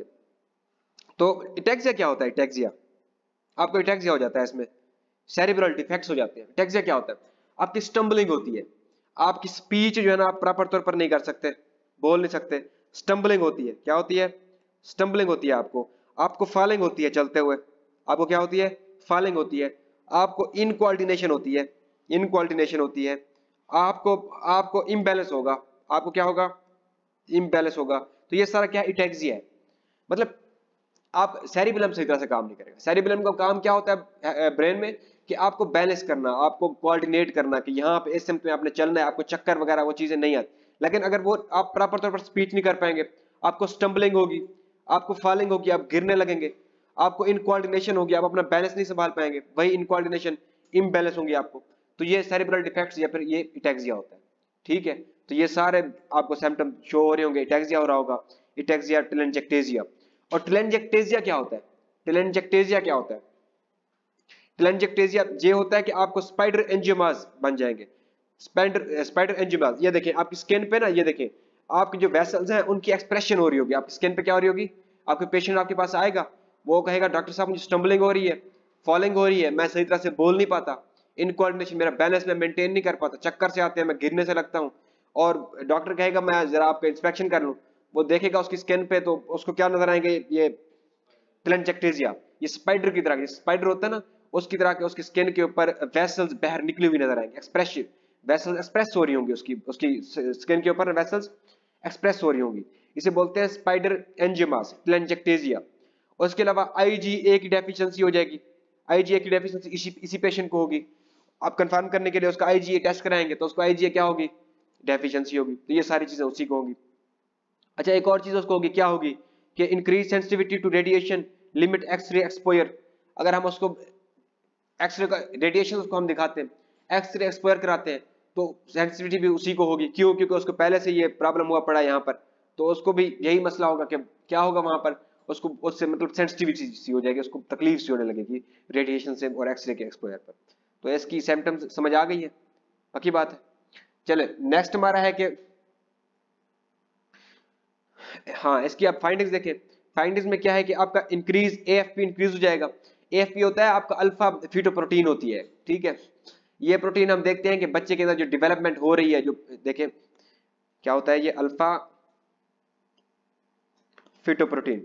Speaker 1: तो इटैक्सिया क्या होता है, इटैक्सिया आपको इटैक्सिया हो जाता है, इसमें सेरिब्रल डिफेक्ट्स हो जाते हैं। इटैक्सिया क्या होता है, आपकी स्टम्बलिंग होती है, आपकी स्पीच जो है ना आप प्रॉपर तौर पर नहीं कर सकते, बोल नहीं सकते, स्टम्बलिंग होती है। क्या होती है, स्टम्बलिंग होती है आपको, आपको फॉलिंग होती है चलते हुए, आपको क्या होती है, फॉलिंग होती है, आपको इनकोऑर्डिनेशन होती है, इनकोऑर्डिनेशन होती है, आपको आपको इम्बैलेंस होगा, आपको क्या होगा, इम्बैलेंस होगा। तो ये सारा क्या है, इटैक्सिया है। मतलब आप सेरिबेलम सही तरह से काम नहीं करेगा। सेरिबेलम का काम क्या होता है ब्रेन में, कि आपको बैलेंस करना, आपको कोऑर्डिनेट करना, कि यहाँ पे इस समय आपने चलना है, आपको चक्कर वगैरह वो चीजें नहीं आती। लेकिन अगर वो आप प्रॉपर तौर पर स्पीच नहीं कर पाएंगे, आपको स्टम्बलिंग होगी, आपको फॉलिंग होगी, आप गिरने लगेंगे, आपको इनकोऑर्डिनेशन होगी, आप अपना बैलेंस नहीं संभाल पाएंगे, वही इनकोऑर्डिनेशन, इम्बैलेंस होंगी आपको। तो ये सेरिब्रल डिफेक्ट्स या फिर ये इटैक्सिया होता है, ठीक है। तो ये सारे आपको सिम्टम शो हो रहे होंगे, इटैक्सिया हो रहा होगा, इटैक्सिया, टेलेंजेक्टेसिया। और टेलेंजेक्टेसिया क्या होता है, टेलेंजेक्टेसिया क्या होता है, टेलेंजेक्टेसिया ये होता है कि आपको स्पाइडर एंजियोमास बन जाएंगे, स्पाइडर स्पाइडर एंजियोमास। ये देखिए आपकी स्किन पे ना, ये देखिए आपकी जो वेसल्स हैं उनकी एक्सप्रेशन हो रही होगी, आपकी स्किन पे क्या हो रही होगी, आपके पेशेंट आपके पास आएगा, वो कहेगा डॉक्टर साहब मुझे स्टम्बलिंग हो रही है, फॉलिंग हो रही है, मैं सही तरह से बोल नहीं पाता, इनकोऑर्डिनेशन, मेरा बैलेंस में मेंटेन नहीं कर पाता, चक्कर से आते हैं, मैं गिरने से लगता हूँ। और डॉक्टर कहेगा मैं जरा आपका इंस्पेक्शन कर लूँ, वो देखेगा उसकी स्किन पे, तो उसको क्या नजर आएंगे, ये टेलेंजेक्टेसिया, ये स्पाइडर की तरह, स्पाइडर होता है ना उसकी तरह के, उसकी स्किन के ऊपर वेसल्स बाहर निकली हुई नजर आएंगे, एक्सप्रेसिव वेसल्स एक्सप्रेस हो रही होंगी, उसकी उसकी स्किन के ऊपर वेसल्स एक्सप्रेस हो रही होंगी, इसे बोलते हैं स्पाइडर एंजियोमास, टेलेंजेक्टेसिया। उसके अलावा आईजीए की डेफिशिएंसी हो जाएगी, आईजीए की डेफिशिएंसी इसी इसी पेशेंट को होगी, आप कंफर्म करने के लिए उसका आईजीए टेस्ट कराएंगे, तो उसको आईजीए क्या होगी, डेफिशिएंसी होगी। तो ये सारी चीजें उसी को होगी। अच्छा, एक और चीज उसको होगी, क्या होगी, कि increase sensitivity to radiation, limit X-ray exposure. अगर हम उसको एक्सरे का रेडिएशन उसको हम दिखाते हैं, एक्सरे एक्सपोजर कराते हैं, तो सेंसिटिविटी भी उसी को होगी। क्यों, क्योंकि उसको पहले से ये प्रॉब्लम हुआ पड़ा है यहाँ पर, तो उसको भी यही मसला होगा कि क्या होगा वहां पर, उसको उससे मतलब सेंसिटिविटी सी हो जाएगी, उसको तकलीफ सी होने लगेगी रेडिएशन से और एक्सरे के एक्सपोजर पर। तो इसकी सिम्टम्स समझ आ गई है, पक्की बात है। चले नेक्स्ट हमारा है कि हाँ इसकी आप फाइंडिंग्स देखें। फाइंडिंग्स में क्या है कि आपका इंक्रीज एएफपी इंक्रीज हो जाएगा। एएफपी होता है आपका अल्फा फीटोप्रोटीन होती है, ठीक है। ये प्रोटीन हम देखते हैं कि बच्चे के अंदर जो डेवलपमेंट हो रही है, जो देखें क्या होता है, ये अल्फा फीटोप्रोटीन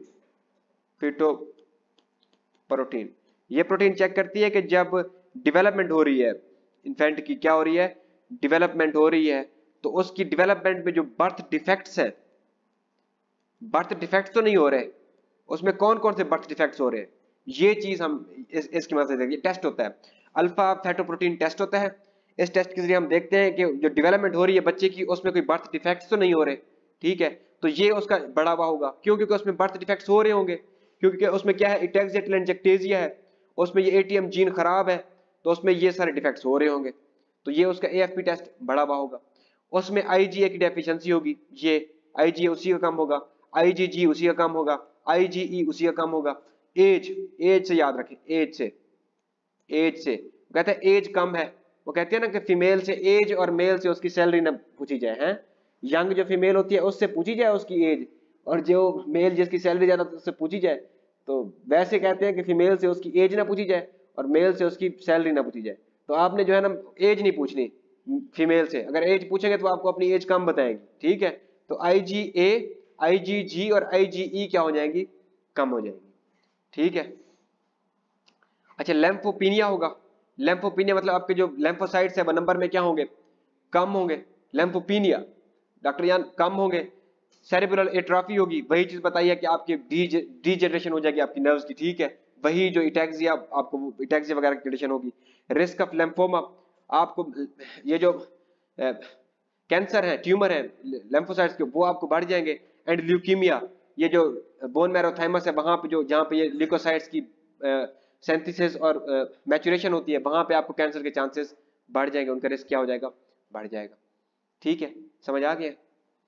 Speaker 1: फीटोप्रोटीन ये प्रोटीन चेक करती है कि जब डेवलपमेंट हो रही है इन्फेंट की, क्या हो रही है, डेवलपमेंट हो रही है, तो उसकी डेवलपमेंट में जो बर्थ डिफेक्ट्स है, बर्थ डिफेक्ट्स तो नहीं हो रहे, उसमें कौन कौन से बर्थ डिफेक्ट्स हो रहे हैं, ये चीज हम इस, इसकी मदद से देखिए। टेस्ट होता है, अल्फा फैटोप्रोटीन टेस्ट होता है। इस टेस्ट के जरिए हम देखते हैं कि जो डेवलपमेंट हो रही है बच्चे की, उसमें कोई बर्थ डिफेक्ट्स तो नहीं हो रहे, ठीक है। तो ये उसका बढ़ावा होगा, क्यों? क्योंकि उसमें बर्थ डिफेक्ट्स हो रहे होंगे, क्योंकि उसमें क्या है, इटैक्सिएटिलेंजेक्टेजिया है, उसमें ये एटीएम जीन खराब है, तो उसमें ये सारे डिफेक्ट्स हो रहे होंगे, तो ये उसका एएफपी टेस्ट बढ़ावा होगा। उसमें आईजीए की डेफिशिएंसी होगी, ये आईजीए उसी का कम होगा, आईजीजी उसी का कम होगा, आईजीई उसी का कम होगा। एज, एज से याद रखें, एज से, एज से कहते हैं एज कम है, वो कहते हैं ना कि फीमेल से एज और मेल से उसकी सैलरी ना पूछी जाए, हैं यंग जो फीमेल होती है उससे पूछी जाए उसकी एज, और जो मेल जिसकी सैलरी ज्यादा उससे पूछी जाए। तो वैसे कहते हैं कि फीमेल से उसकी एज ना पूछी जाए और मेल से उसकी सैलरी ना पूछी जाए। तो आपने जो है ना एज नहीं पूछनी फीमेल से, अगर एज पूछेंगे तो आपको अपनी एज कम बताएंगे, ठीक है। तो आईजीए, आईजीजी और आईजीई क्या हो जाएंगी, कम हो जाएंगी, ठीक है। अच्छा लैम्फोपिनिया होगा, लैम्फोपिनिया मतलब आपके जो लैम्फोसाइट्स है वो नंबर में क्या होंगे, कम होंगे, लैम्फोपिनिया डॉक्टर यान कम होंगे। सेरेब्रल एट्रोफी होगी, वही चीज बताइए कि आपकी डीजेनरेशन हो जाएगी आपकी नर्व्स की, ठीक है, वही जो इटैक्सिया, आपको इटैक्सिया वगैरह की कंडीशन होगी। रिस्क ऑफ लैम्फोमा, आपको ये जो कैंसर है, ट्यूमर है लैम्फोसाइट्स के, वो आपको बढ़ जाएंगे। एंड ल्यूकीमिया, ये जो बोन मैरो थाइमस है वहां पे जो, जहां पे ये ल्यूकोसाइट्स की सिंथेसिस और मैचुरेशन होती है, वहां पे आपको कैंसर के चांसेस बढ़ जाएंगे, उनका रिस्क क्या हो जाएगा, बढ़ जाएगा, ठीक है। समझ आ गया,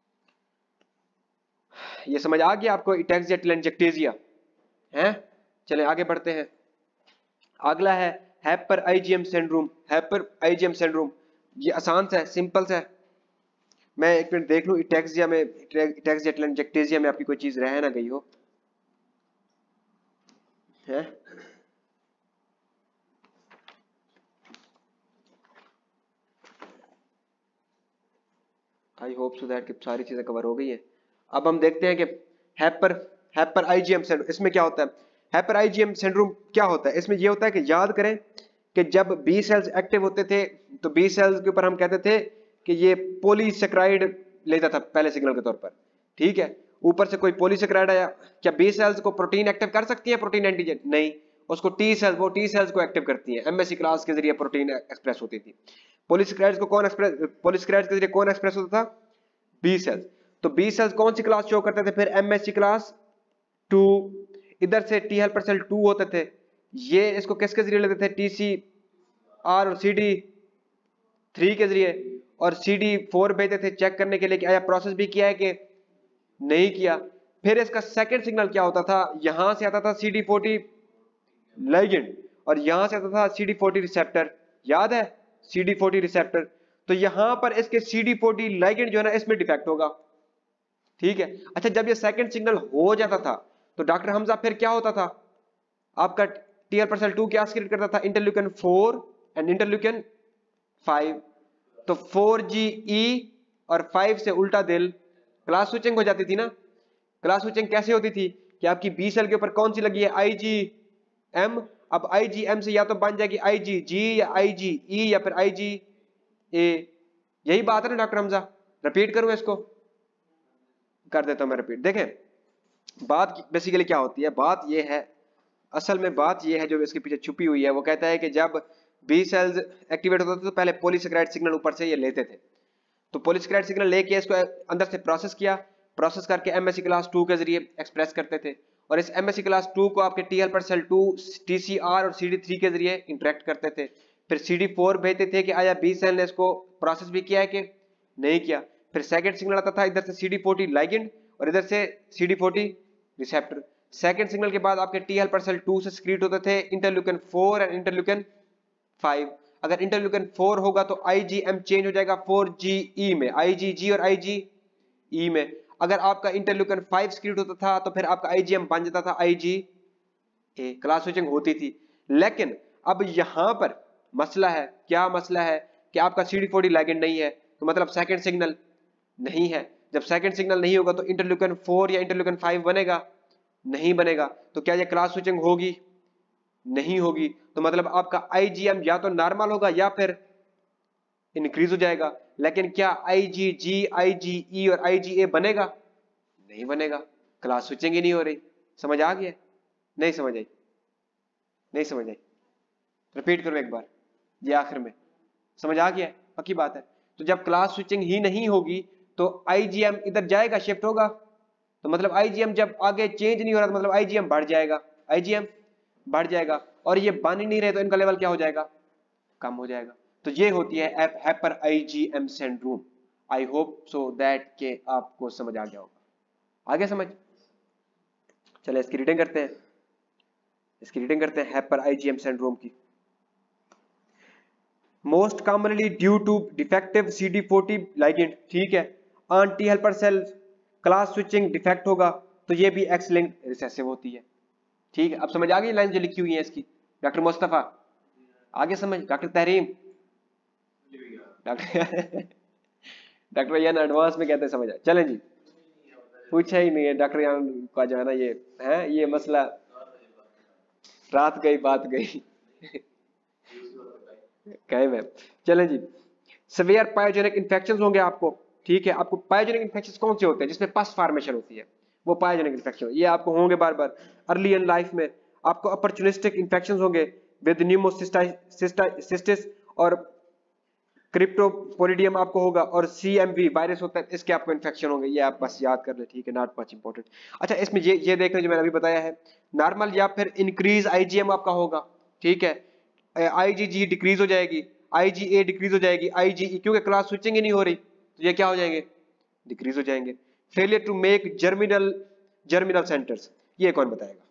Speaker 1: ये समझ आ गया आपको इटैक्सिएटिलेंजेक्टेजिया है। चलें आगे बढ़ते हैं। अगला है hyper IgM syndrome. Hyper IgM syndrome ये आसान सा है, सिंपल सा है। मैं एक मिनट देख लूं इटैक्सिया में, इटैक्सिएटिलेंजेक्टेजिया में आपकी कोई चीज रह ना गई हो, है आई होप सो दैट कि सारी चीजें कवर हो गई है। अब हम देखते हैं कि हैपर हैपर आईजीएम सिंड्रोम, इसमें क्या होता है, हैपर आईजीएम सिंड्रोम क्या होता है, इसमें ये होता है कि याद करें कि जब बी सेल्स एक्टिव होते थे तो बी सेल्स के ऊपर हम कहते थे कि ये पॉलीसेक्राइड लेता था पहले सिग्नल के तौर पर, ठीक है। ऊपर से कोई पॉलीसेक्राइड आया, क्या बी सेल्स को प्रोटीन एक्टिव कर सकती है, प्रोटीन एंटीजन नहीं, उसको टी सेल्स, वो टी सेल्स को एक्टिव करती है। एमएससी क्लास के जरिए प्रोटीन एक्सप्रेस होती थी। पॉलीसेक्राइड्स को कौन एक्सप्रेस, पॉलीसेक्राइड्स के जरिए कौन एक्सप्रेस होता था, बी सेल्स। तो बी सेल्स कौन सी क्लास शो करते थे फिर, एमएससी क्लास टू। इधर से टी हेल्पर सेल टू होते थे, ये इसको किसके जरिए लेते थे, टीसी आर और सी डी थ्री के जरिए, और सी डी फोर भेजते थे चेक करने के लिए कि आया प्रोसेस भी किया है कि नहीं किया। फिर इसका सेकंड सिग्नल क्या होता था, यहां से आता था सी डी फोर्टी लिगेंड और यहां से आता था सी डी फोर्टी रिसेप्टर, याद है सी डी फोर्टी रिसेप्टर। तो यहां पर इसके सी डी फोर्टी लिगेंड जो है ना इसमें डिफेक्ट होगा, ठीक है। अच्छा जब ये सेकंड सिग्नल हो जाता था तो डॉक्टर हमजा फिर क्या होता था, आपका टी हेल्पर सेल टू क्या सीक्रेट करता था, interleukin four and interleukin five. तो फोर जी ई और फाइव से उल्टा दिल, क्लास स्विचिंग हो जाती थी ना। क्लास स्विचिंग कैसे होती थी कि आपकी बी सेल के ऊपर कौन सी लगी है, आई जी एम, अब आई जी एम से या तो बन जाएगी आई जी जी या आई जी ई या फिर आई जी ए, यही बात है ना डॉक्टर हमजा। रिपीट करूं इसको, कर देता हूं मैं रिपीट। देखें बात बेसिकली क्या होती है, बात ये है, असल में बात ये है जो इसके पीछे छुपी हुई है, वो कहता है कि जब बी सेल्स एक्टिवेट होते थे तो पहले पॉलीसेक्राइड सिग्नल ऊपर से ये लेते थे, तो पॉलीसेक्राइड सिग्नल लेके इसको अंदर से प्रोसेस किया, प्रोसेस करके एमएससी क्लास टू के जरिए एक्सप्रेस करते थे, और इस एमएससी क्लास टू को आपके T helper cell two, TCR और सीडी थ्री के जरिए इंटरेक्ट करते थे। फिर सीडी फोर भेजते थे कि आया बी सेल ने इसको प्रोसेस भी किया है कि नहीं किया। फिर सेकंड सिग्नल आता था इधर से सीडी फोर्टी लिगेंड और इधर से CD forty receptor. Second signal के बाद आपके टी हेल्पर सेल टू से सिक्रीट होते थे interleukin four and interleukin five. अगर इंटरल्यूकिन फोर होगा तो आईजीएम चेंज हो जाएगा फोर जी ई में, आईजीजी और आईजीई में। अगर आपका इंटरल्यूकिन फाइव सक्रिएट होता था तो फिर आपका आईजीएम बन जाता था आईजी ए, क्लास स्विचिंग होती थी। लेकिन अब यहां पर मसला है, क्या मसला है कि आपका C D forty ligand नहीं है, तो मतलब सेकंड सिग्नल नहीं है। जब सेकंड सिग्नल नहीं होगा तो इंटरल्यूकिन फोर या इंटरल्यूकिन फाइव बनेगा, नहीं बनेगा। तो क्या ये क्लास स्विचिंग होगी? नहीं होगी। तो मतलब आपका आईजीएम या तो नॉर्मल होगा या फिर इंक्रीज हो जाएगा। लेकिन क्या आईजीजी, आईजीई और आईजीए बनेगा? नहीं बनेगा, क्लास स्विचिंग ही नहीं हो रही। समझ आ गया? नहीं समझ आई? नहीं समझ आई? रिपीट करो एक बार, ये आखिर में समझ आ गया? पक्की बात है। तो जब क्लास स्विचिंग ही नहीं होगी तो आईजीएम इधर जाएगा, शिफ्ट होगा। तो मतलब आईजीएम जब आगे चेंज नहीं हो रहा तो मतलब आईजीएम बढ़ जाएगा, आईजीएम बढ़ जाएगा। और ये बन ही नहीं रहे तो इनका लेवल क्या हो जाएगा? कम हो जाएगा। तो ये होती है hyper IgM syndrome. I hope so that के आपको समझ आ गया होगा। आगे समझ? चले इसकी रीडिंग करते हैं, इसकी रीडिंग करते हैं हाइपर आईजीएम सिंड्रोम की। Most commonly due to defective C D forty ligand, ठीक है। Anti helper cell class switching defect होगा तो ये भी एक्स लिंक्ड रिसेसिव होती है, ठीक है। अब समझ आ गई लाइन जो लिखी हुई है इसकी? डॉक्टर मुस्तफा आगे समझ? डॉक्टर तहरीम, डॉक्टर डॉक्टर यान एडवांस में कहते हैं समझ आ। चलें जी, पूछा ही नहीं है डॉक्टर यान का जो है ना, ये है ये मसला रात गई बात गई कहे मैम। चलें जी, सीवियर पायोजेनिक इन्फेक्शंस होंगे आपको, ठीक है। आपको पायोजेनिक इन्फेक्शंस कौन से होते हैं? जिसमें पस फॉर्मेशन होती है, वो पायोजेनिक इन्फेक्शन, ये आपको होंगे बार बार अर्ली इन लाइफ में। आपको अपॉर्चुनिस्टिक इन्फेक्शंस होंगे विद न्यूमोसिस्टिस और क्रिप्टोपोलिडियम आपको होगा, और सीएमवी वायरस होता है, इसके आपको इन्फेक्शन होंगे। ये आप बस याद कर ले, ठीक है, नॉट मच इंपॉर्टेंट। अच्छा, इसमें ये ये देख लें जो मैंने अभी बताया है, नॉर्मल या फिर इंक्रीज आईजीएम आपका होगा, ठीक है। आईजीजी डिक्रीज हो जाएगी, आईजीए डिक्रीज हो जाएगी, आईजीई क्योंकि क्लास स्विचिंग ही नहीं हो रही तो ये क्या हो जाएंगे? डिक्रीज हो जाएंगे। Failure to make germinal germinal centres, ये कौन बताएगा?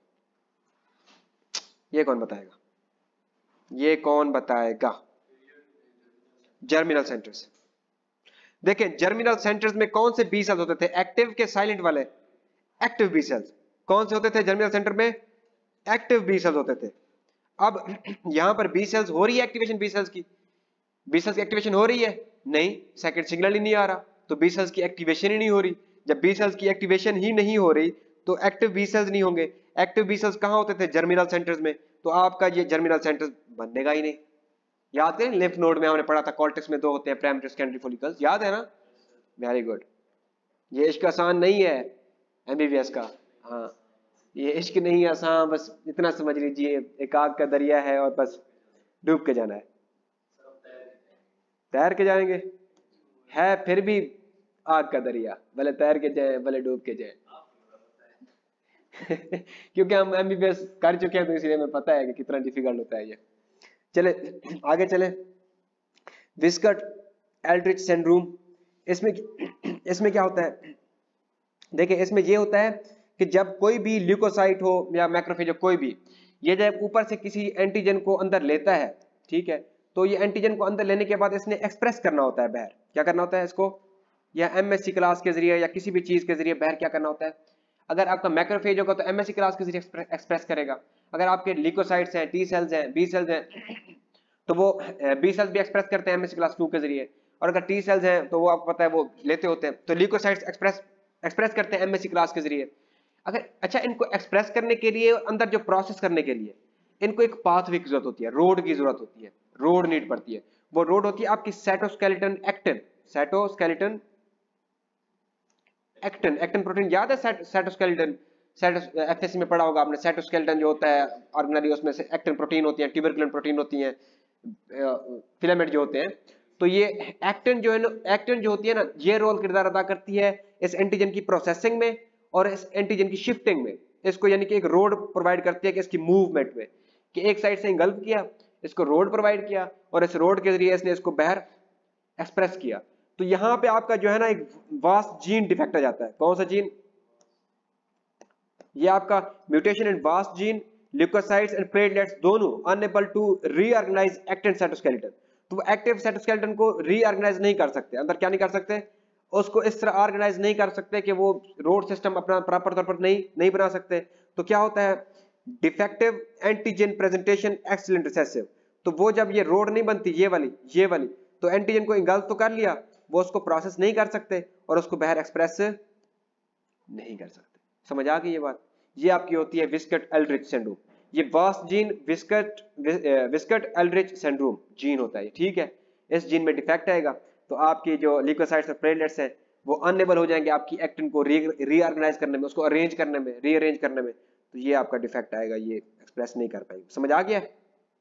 Speaker 1: ये कौन बताएगा? ये कौन बताएगा? Germinal centres. देखें, जर्मिनल सेंटर्स में कौन से बी सेल्स होते थे? एक्टिव के साइलेंट वाले? Active B cells. कौन से होते थे जर्मिनल सेंटर में? एक्टिव बी सेल्स होते थे। अब यहां पर बी सेल्स हो रही है एक्टिवेशन, बी सेल्स की बी सेल्स की एक्टिवेशन हो रही है? नहीं, सेकंड सिग्नल ही नहीं आ रहा तो बी सेल्स की एक्टिवेशन ही नहीं हो रही। जब बी सेल्स की एक्टिवेशन ही नहीं हो रही तो एक्टिव बी सेल्स नहीं होंगे। एक्टिव बी सेल्स कहां होते थे? जर्मिनल सेंटर्स में। तो आपका ये जर्मिनल सेंटर्स बनेगा ही नहीं। याद करें, लिम्फ नोड में हमने पढ़ा था कॉर्टेक्स में दो होते हैं, प्राइमरी सेकेंडरी फॉलिकल्स, याद है ना? Very good. ये इश्क आसान नहीं है एमबीबीएस का, हाँ ये इश्क नहीं आसान, बस इतना समझ लीजिए एक आग का दरिया है और बस डूब के जाना है। तैर के जाएंगे है फिर भी आग का दरिया, भले तैर के जाए भले डूब के जाए क्योंकि हम एमबीबीएस कर चुके हैं तो इसलिए हमें पता है कि कितना डिफिकल्ट होता है ये। चले आगे चले, विस्कट एल्ड्रिच सिंड्रोम। इसमें इसमें क्या होता है? देखिए, इसमें ये होता है कि जब कोई भी ल्यूकोसाइट हो या मैक्रोफेज हो, कोई भी, ये जब ऊपर से किसी एंटीजन को अंदर लेता है, ठीक है, तो ये एंटीजन को अंदर लेने के बाद इसने एक्सप्रेस करना होता है बाहर। क्या करना होता है इसको? या एमएससी क्लास के जरिए या किसी भी चीज के जरिए बाहर क्या करना होता है? अगर आपका मैक्रोफेज होगा तो एमएससी क्लास के जरिए एक्सप्रेस करेगा। अगर आपके ल्यूकोसाइट्स हैं, टी सेल्स हैं, बी सेल्स हैं, तो वो बी सेल्स भी एक्सप्रेस करते हैं एमएससी क्लास टू के जरिए। और अगर टी सेल्स हैं तो वो आपको पता है वो लेते होते हैं, तो ल्यूकोसाइट्स एक्सप्रेस एक्सप्रेस करते हैं एमएससी क्लास के जरिए। अगर अच्छा, इनको एक्सप्रेस करने के लिए अंदर जो प्रोसेस करने के लिए इनको एक पाथवे की जरूरत होती है, रोड की जरूरत होती है, रोड नीड पड़ती है। वो रोड होती है आपकी cytoskeleton actin, cytoskeleton actin actin protein, याद है साइटोस्केलेटन? एफएससी में पढ़ा होगा आपने, साइटोस्केलेटन जो होता है ऑर्गेनली, उसमें से एक्टिन प्रोटीन होती है, ट्यूबरकुलिन प्रोटीन होती है, फिलामेंट जो होते हैं। तो ये एक्टिन जो है ना, एक्टिन जो होती है ना, ये रोल किरदार अदा करती है इस एंटीजन की प्रोसेसिंग में और इस एंटीजन की शिफ्टिंग में। इसको यानी कि एक रोड प्रोवाइड करती है कि इसकी मूवमेंट में, कि एक साइड से इंगल्फ किया, इसको रोड प्रोवाइड किया और इस रोड के जरिए इसने इसको बाहर एक्सप्रेस किया। तो यहां पे आपका जो है ना एक वास्ट जीन डिफेक्ट आ जाता है। कौन सा जीन? ये आपका म्यूटेशन इन वास्ट जीन ल्यूकोसाइट्स एंड प्लेटलेट्स दोनों unable to reorganize active cytoskeleton. तो वो एक्टिव साइटोस्केलेटन को रीऑर्गेनाइज नहीं कर सकते, अंदर क्या नहीं कर सकते, उसको इस तरह ऑर्गेनाइज नहीं कर सकते कि वो रोड सिस्टम अपना प्रॉपर तौर पर नहीं नहीं बना सकते। तो क्या होता है, defective antigen presentation excellent recessive. तो वो जब ये रोड नहीं बनती, ये वाली ये वाली, तो एंटीजन को इंगल्फ तो कर लिया, वो उसको प्रोसेस नहीं कर सकते और उसको बाहर एक्सप्रेस नहीं कर सकते। समझ आ गई ये बात? ये आपकी होती है विस्कट एल्ड्रिच सिंड्रोम। ये वास्ट gene Wiskott Wiskott Aldrich syndrome gene होता है, ठीक है। इस जीन में डिफेक्ट आएगा तो आपकी जो ल्यूकोसाइट्स और प्लेटलेट्स हैं वो अनएबल हो जाएंगे आपकी एक्टिन को रीऑर्गेनाइज करने में, उसको अरेंज करने में, रीअरेंज करने में। तो ये आपका डिफेक्ट आएगा, ये एक्सप्रेस नहीं कर पाएंगे। समझ आ गया?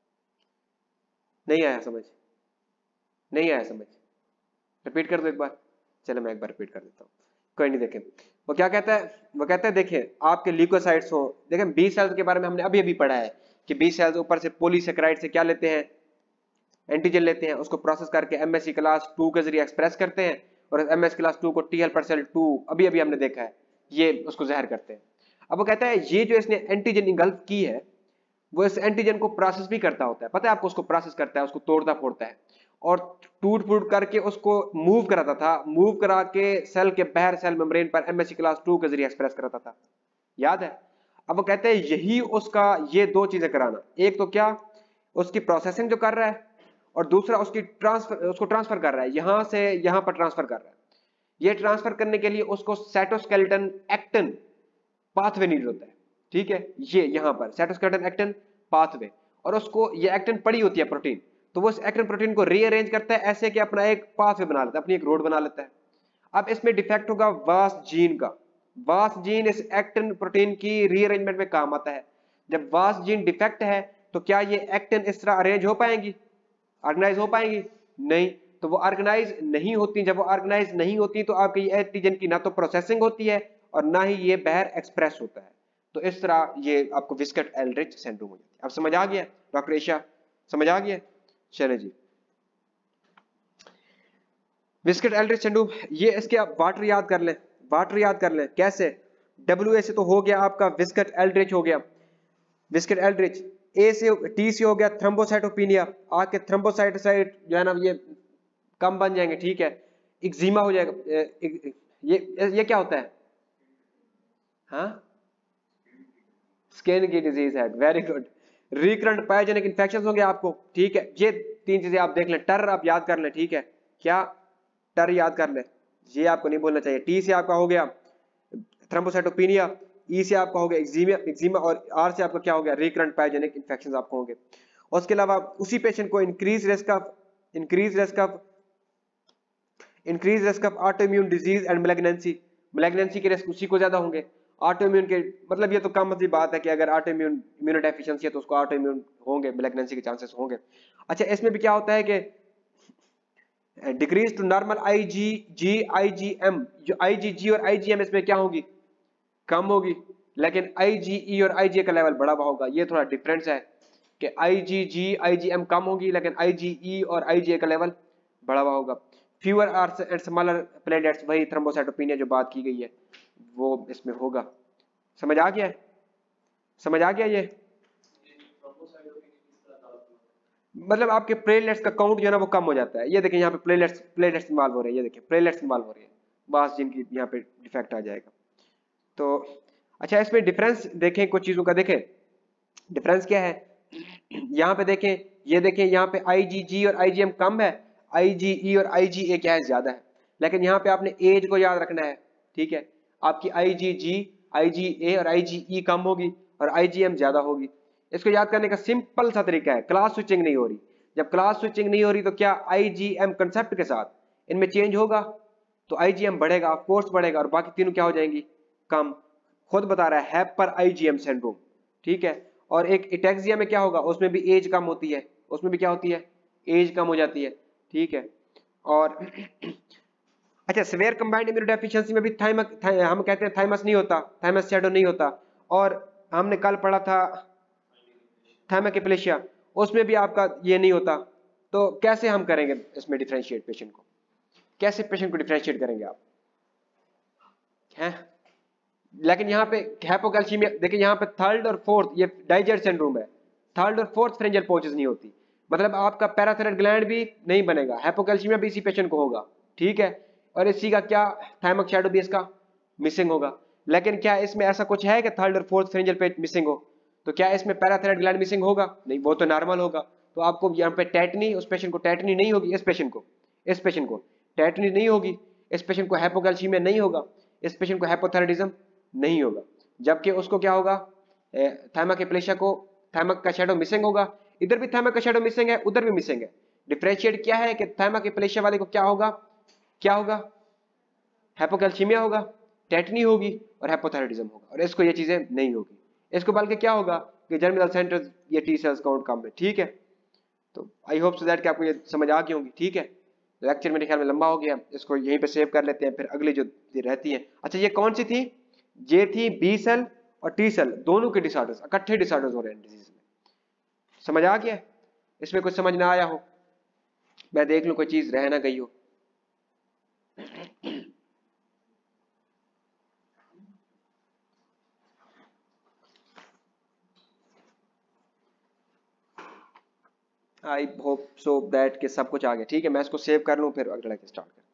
Speaker 1: नहीं आया समझ? नहीं आया समझ? रिपीट कर दो एक बार। चलो मैं एक बार रिपीट कर देता हूँ, कोई नहीं। देखें वो क्या कहता है, वो कहता है देखें आपके ल्यूकोसाइट्स हो, देखें बी सेल्स के बारे में हमने अभी अभी पढ़ा है कि बी सेल्स ऊपर से पॉलीसेकेराइड से क्या लेते हैं, एंटीजन लेते हैं, उसको प्रोसेस करके एमएससी क्लास टू के जरिए एक्सप्रेस करते हैं और एमएस क्लास टू को टी हेल्पर सेल टू अभी अभी हमने देखा है, ये उसको जहर करते हैं। अब वो कहता है ये जो इसने एंटीजन इंगल्फ की है वो इस एंटीजन को प्रोसेस भी करता होता है, पता है आपको, उसको प्रोसेस करता है, उसको तोड़ता फोड़ता है और टूट फूट करके उसको मूव कराता था, मूव करा के सेल के बाहर सेल मेम्ब्रेन पर एमएससी क्लास टू के जरिए एक्सप्रेस कराता था, याद है? अब वो कहते हैं यही उसका, ये दो चीजें कराना, एक तो क्या उसकी प्रोसेसिंग जो कर रहा है और दूसरा उसकी ट्रांसफर, उसको ट्रांसफर कर रहा है, यहां से यहां पर ट्रांसफर कर रहा है। ये ट्रांसफर करने के लिए उसको साइटोस्केलेटन एक्टिन पाथवे नीड होता है, ठीक है। ये यहां पर साइटोस्केलेटन एक्टिन पाथवे, और उसको ये एक्टिन पड़ी होती है प्रोटीन, तो वो इस एक्टिन प्रोटीन को रीअरेंज करता है ऐसे कि अपना एक पाथवे बना लेता है, अपनी एक रोड बना लेता है। अब इसमें डिफेक्ट होगा वास जीन का, वास जीन इस एक्टिन प्रोटीन की रीअरेंजमेंट में काम आता है। जब वास जीन डिफेक्ट है तो क्या ये एक्टिन इस तरह अरेंज हो पाएंगी, ऑर्गेनाइज हो पाएंगी? नहीं, तो वो ऑर्गेनाइज नहीं होती। जब वो ऑर्गेनाइज नहीं होती तो आपकी एंटीजन की ना तो प्रोसेसिंग होती है और ना ही ये बाहर एक्सप्रेस होता है। तो इस तरह ये आपको विस्कट एल्ड्रिच सिंड्रोम हो जाती है। अब समझ आ गया डॉक्टर ईशा? समझ आ गया? चले जी, विस्कट एल्ड्रिच सिंड्रोम, ये इसके आप वाटर याद कर लें, वाटर याद कर लें कैसे? डब्ल्यू ए से तो हो गया आपका विस्कट एल्ड्रिच हो गया, विस्कट एल्ड्रिच। ए से टी से हो गया थ्रोम्बोसाइटोपिनिया, आके थ्रोम्बोसाइटोसाइट जो है ना ये कम बन जाएंगे, ठीक है। एक्जिमा हो जाएगा, ये ये क्या होता है? हाँ, स्किन की डिजीज है, very good. Recurrent pyogenic infections होंगे आपको, ठीक है। ये तीन चीजें आप देख लें, टर आप याद कर लें, ठीक है। क्या? टर याद कर लें, ये आपको नहीं बोलना चाहिए। टी से आपका हो गया थ्रोम्बोसाइटोपिनिया, ई से आपका हो गया एक्जिमा एक्जिमा और आर से आपका क्या हो गया? रिकरेंट पायोजेनिक इन्फेक्शंस आपको होंगे। और उसके अलावा उसी पेशेंट को increase risk of increase risk of increase risk of auto immune disease and malignancy, malignancy के रिस्क उसी को ज्यादा होंगे। ऑटो इम्यून के मतलब ये तो कम मतलब बात है कि अगर ऑटो इम्यून इम्यूनोडेफिशिएंसी है तो उसको ऑटो इम्यून होंगे, मैलिग्नेंसी के चांसेस होंगे। अच्छा, इसमें भी क्या होता है कि decrease to normal IgG IgM, जो आईजीजी और आईजीएम इसमें क्या होगी? कम होगी, लेकिन आईजीई और आईजीए का लेवल बड़ा होगा। ये थोड़ा डिफरेंस है कि आईजीजी आईजीएम कम होगी लेकिन आईजीई और आईजीए का लेवल बड़ा होगा। Fewer are and smaller platelets, वही थ्रोम्बोसाइटोपिनिया जो बात की गई है वो इसमें होगा। समझ आ गया? समझ आ गया? ये मतलब आपके प्लेटलेट्स का काउंट जो है ना वो कम हो जाता है। ये देखिए यहाँ पे प्लेटलेट्स प्लेटलेट्स इन्वॉल्व हो रहे हैं, ये देखिए प्लेटलेट्स इन्वॉल्व हो रही है, बस जिनकी यहाँ पे डिफेक्ट आ जाएगा। तो अच्छा, इसमें डिफरेंस देखें, कुछ चीजों का देखें डिफरेंस क्या है। यहाँ पे देखें, ये देखें यहाँ पे आईजीजी और आईजीएम कम है, आईजीई और आईजीए क्या है? ज्यादा है। लेकिन यहाँ पे आपने एज को याद रखना है, ठीक है। आपकी आईजीजी आईजीए और आईजीई कम होगी और आईजीएम ज्यादा होगी। इसको याद करने का सिंपल सा तरीका है, क्लास स्विचिंग नहीं हो रही। जब क्लास स्विचिंग नहीं हो रही तो क्या आईजीएम कंसेप्ट के साथ इनमें चेंज होगा तो आईजीएम बढ़ेगा, ऑफ कोर्स बढ़ेगा, और बाकी तीनों क्या हो जाएंगी? कम। खुद बता रहा है हैपर आईजीएम सिंड्रोम, ठीक है। और एक इटेक्सिया में क्या होगा? उसमें भी एज कम होती है, उसमें भी क्या होती है? एज कम हो जाती है, ठीक है। और अच्छा, सीवियर कंबाइंड इम्यूनोडेफिशिएंसी में भी थाइमस, हम कहते हैं थाइमस नहीं होता, थाइमस शैडो नहीं होता। और हमने कल पढ़ा था थाइमोकिप्लेशिया, उसमें भी आपका ये नहीं होता। तो कैसे हम करेंगे इसमें डिफरेंशिएट पेशेंट को? कैसे पेशेंट को डिफरेंशिएट करेंगे आप? हैं लेकिन यहाँ पे हाइपोकैल्सीमिया देखिए, यहाँ पे थर्ड और फोर्थ ये डाइजेस्ट सिंड्रोम है, थर्ड और फोर्थ फ्रेंजल पोचेस नहीं होती, मतलब आपका पैराथायरॉइड ग्लैंड भी नहीं बनेगा, हाइपोकैल्सीमिया भी इसी पेशेंट को होगा, ठीक है। और इसी का क्या थाइमस शैडो भी इसका मिसिंग होगा। लेकिन क्या इसमें ऐसा कुछ है कि थर्ड और फोर्थ फ्रेंजल पेज मिसिंग हो? तो क्या इसमें पैराथायरॉइड ग्लैंड मिसिंग होगा? नहीं, वो तो नॉर्मल होगा। तो आपको यहाँ पे टेटनी, उस पेशेंट को टेटनी नहीं होगी, इस पेशेंट को इस पेशेंट को टेटनी नहीं होगी, इस पेशेंट को हाइपोकैल्सीमिया नहीं होगा, इस पेशेंट को हाइपोथायराइडिज्म नहीं होगा। जबकि उसको क्या होगा, थाइमस एप्लेशिया को थाइमस का शैडो मिसिंग होगा, इधर भी थाइमस का शैडो मिसिंग है, उधर भी मिसिंग है। डिफरेंशिएट क्या है कि थाइमस एप्लेशिया वाले को क्या होगा, क्या होगा, हाइपोकैल्सीमिया होगा, टेटनी होगी और हाइपोथायराइडिज्म होगा, और इसको ये चीजें नहीं होगी। इसको बल्कि क्या होगा कि जर्मिनल सेंटर्स ये टी सेल्स काउंट कम है, ठीक है। तो आई होप सो दैट कि आपको ये समझ आ गई होगी, ठीक है। लेक्चर मेरे ख्याल में लंबा हो गया, इसको यहीं पे सेव कर लेते हैं, फिर अगली जो रहती है। अच्छा, ये कौन सी थी? ये थी बी सेल और टी सेल दोनों के डिसऑर्डर्स, इकट्ठे डिसऑर्डर्स हो रहे हैं डिजीज में। समझ आ गया? इसमें कुछ समझ ना आया हो मैं देख लूं कोई चीज रह ना गई हो। आई होप सो दैट कि सब कुछ आ गया, ठीक है। मैं इसको सेव कर लूं, फिर अगला स्टार्ट कर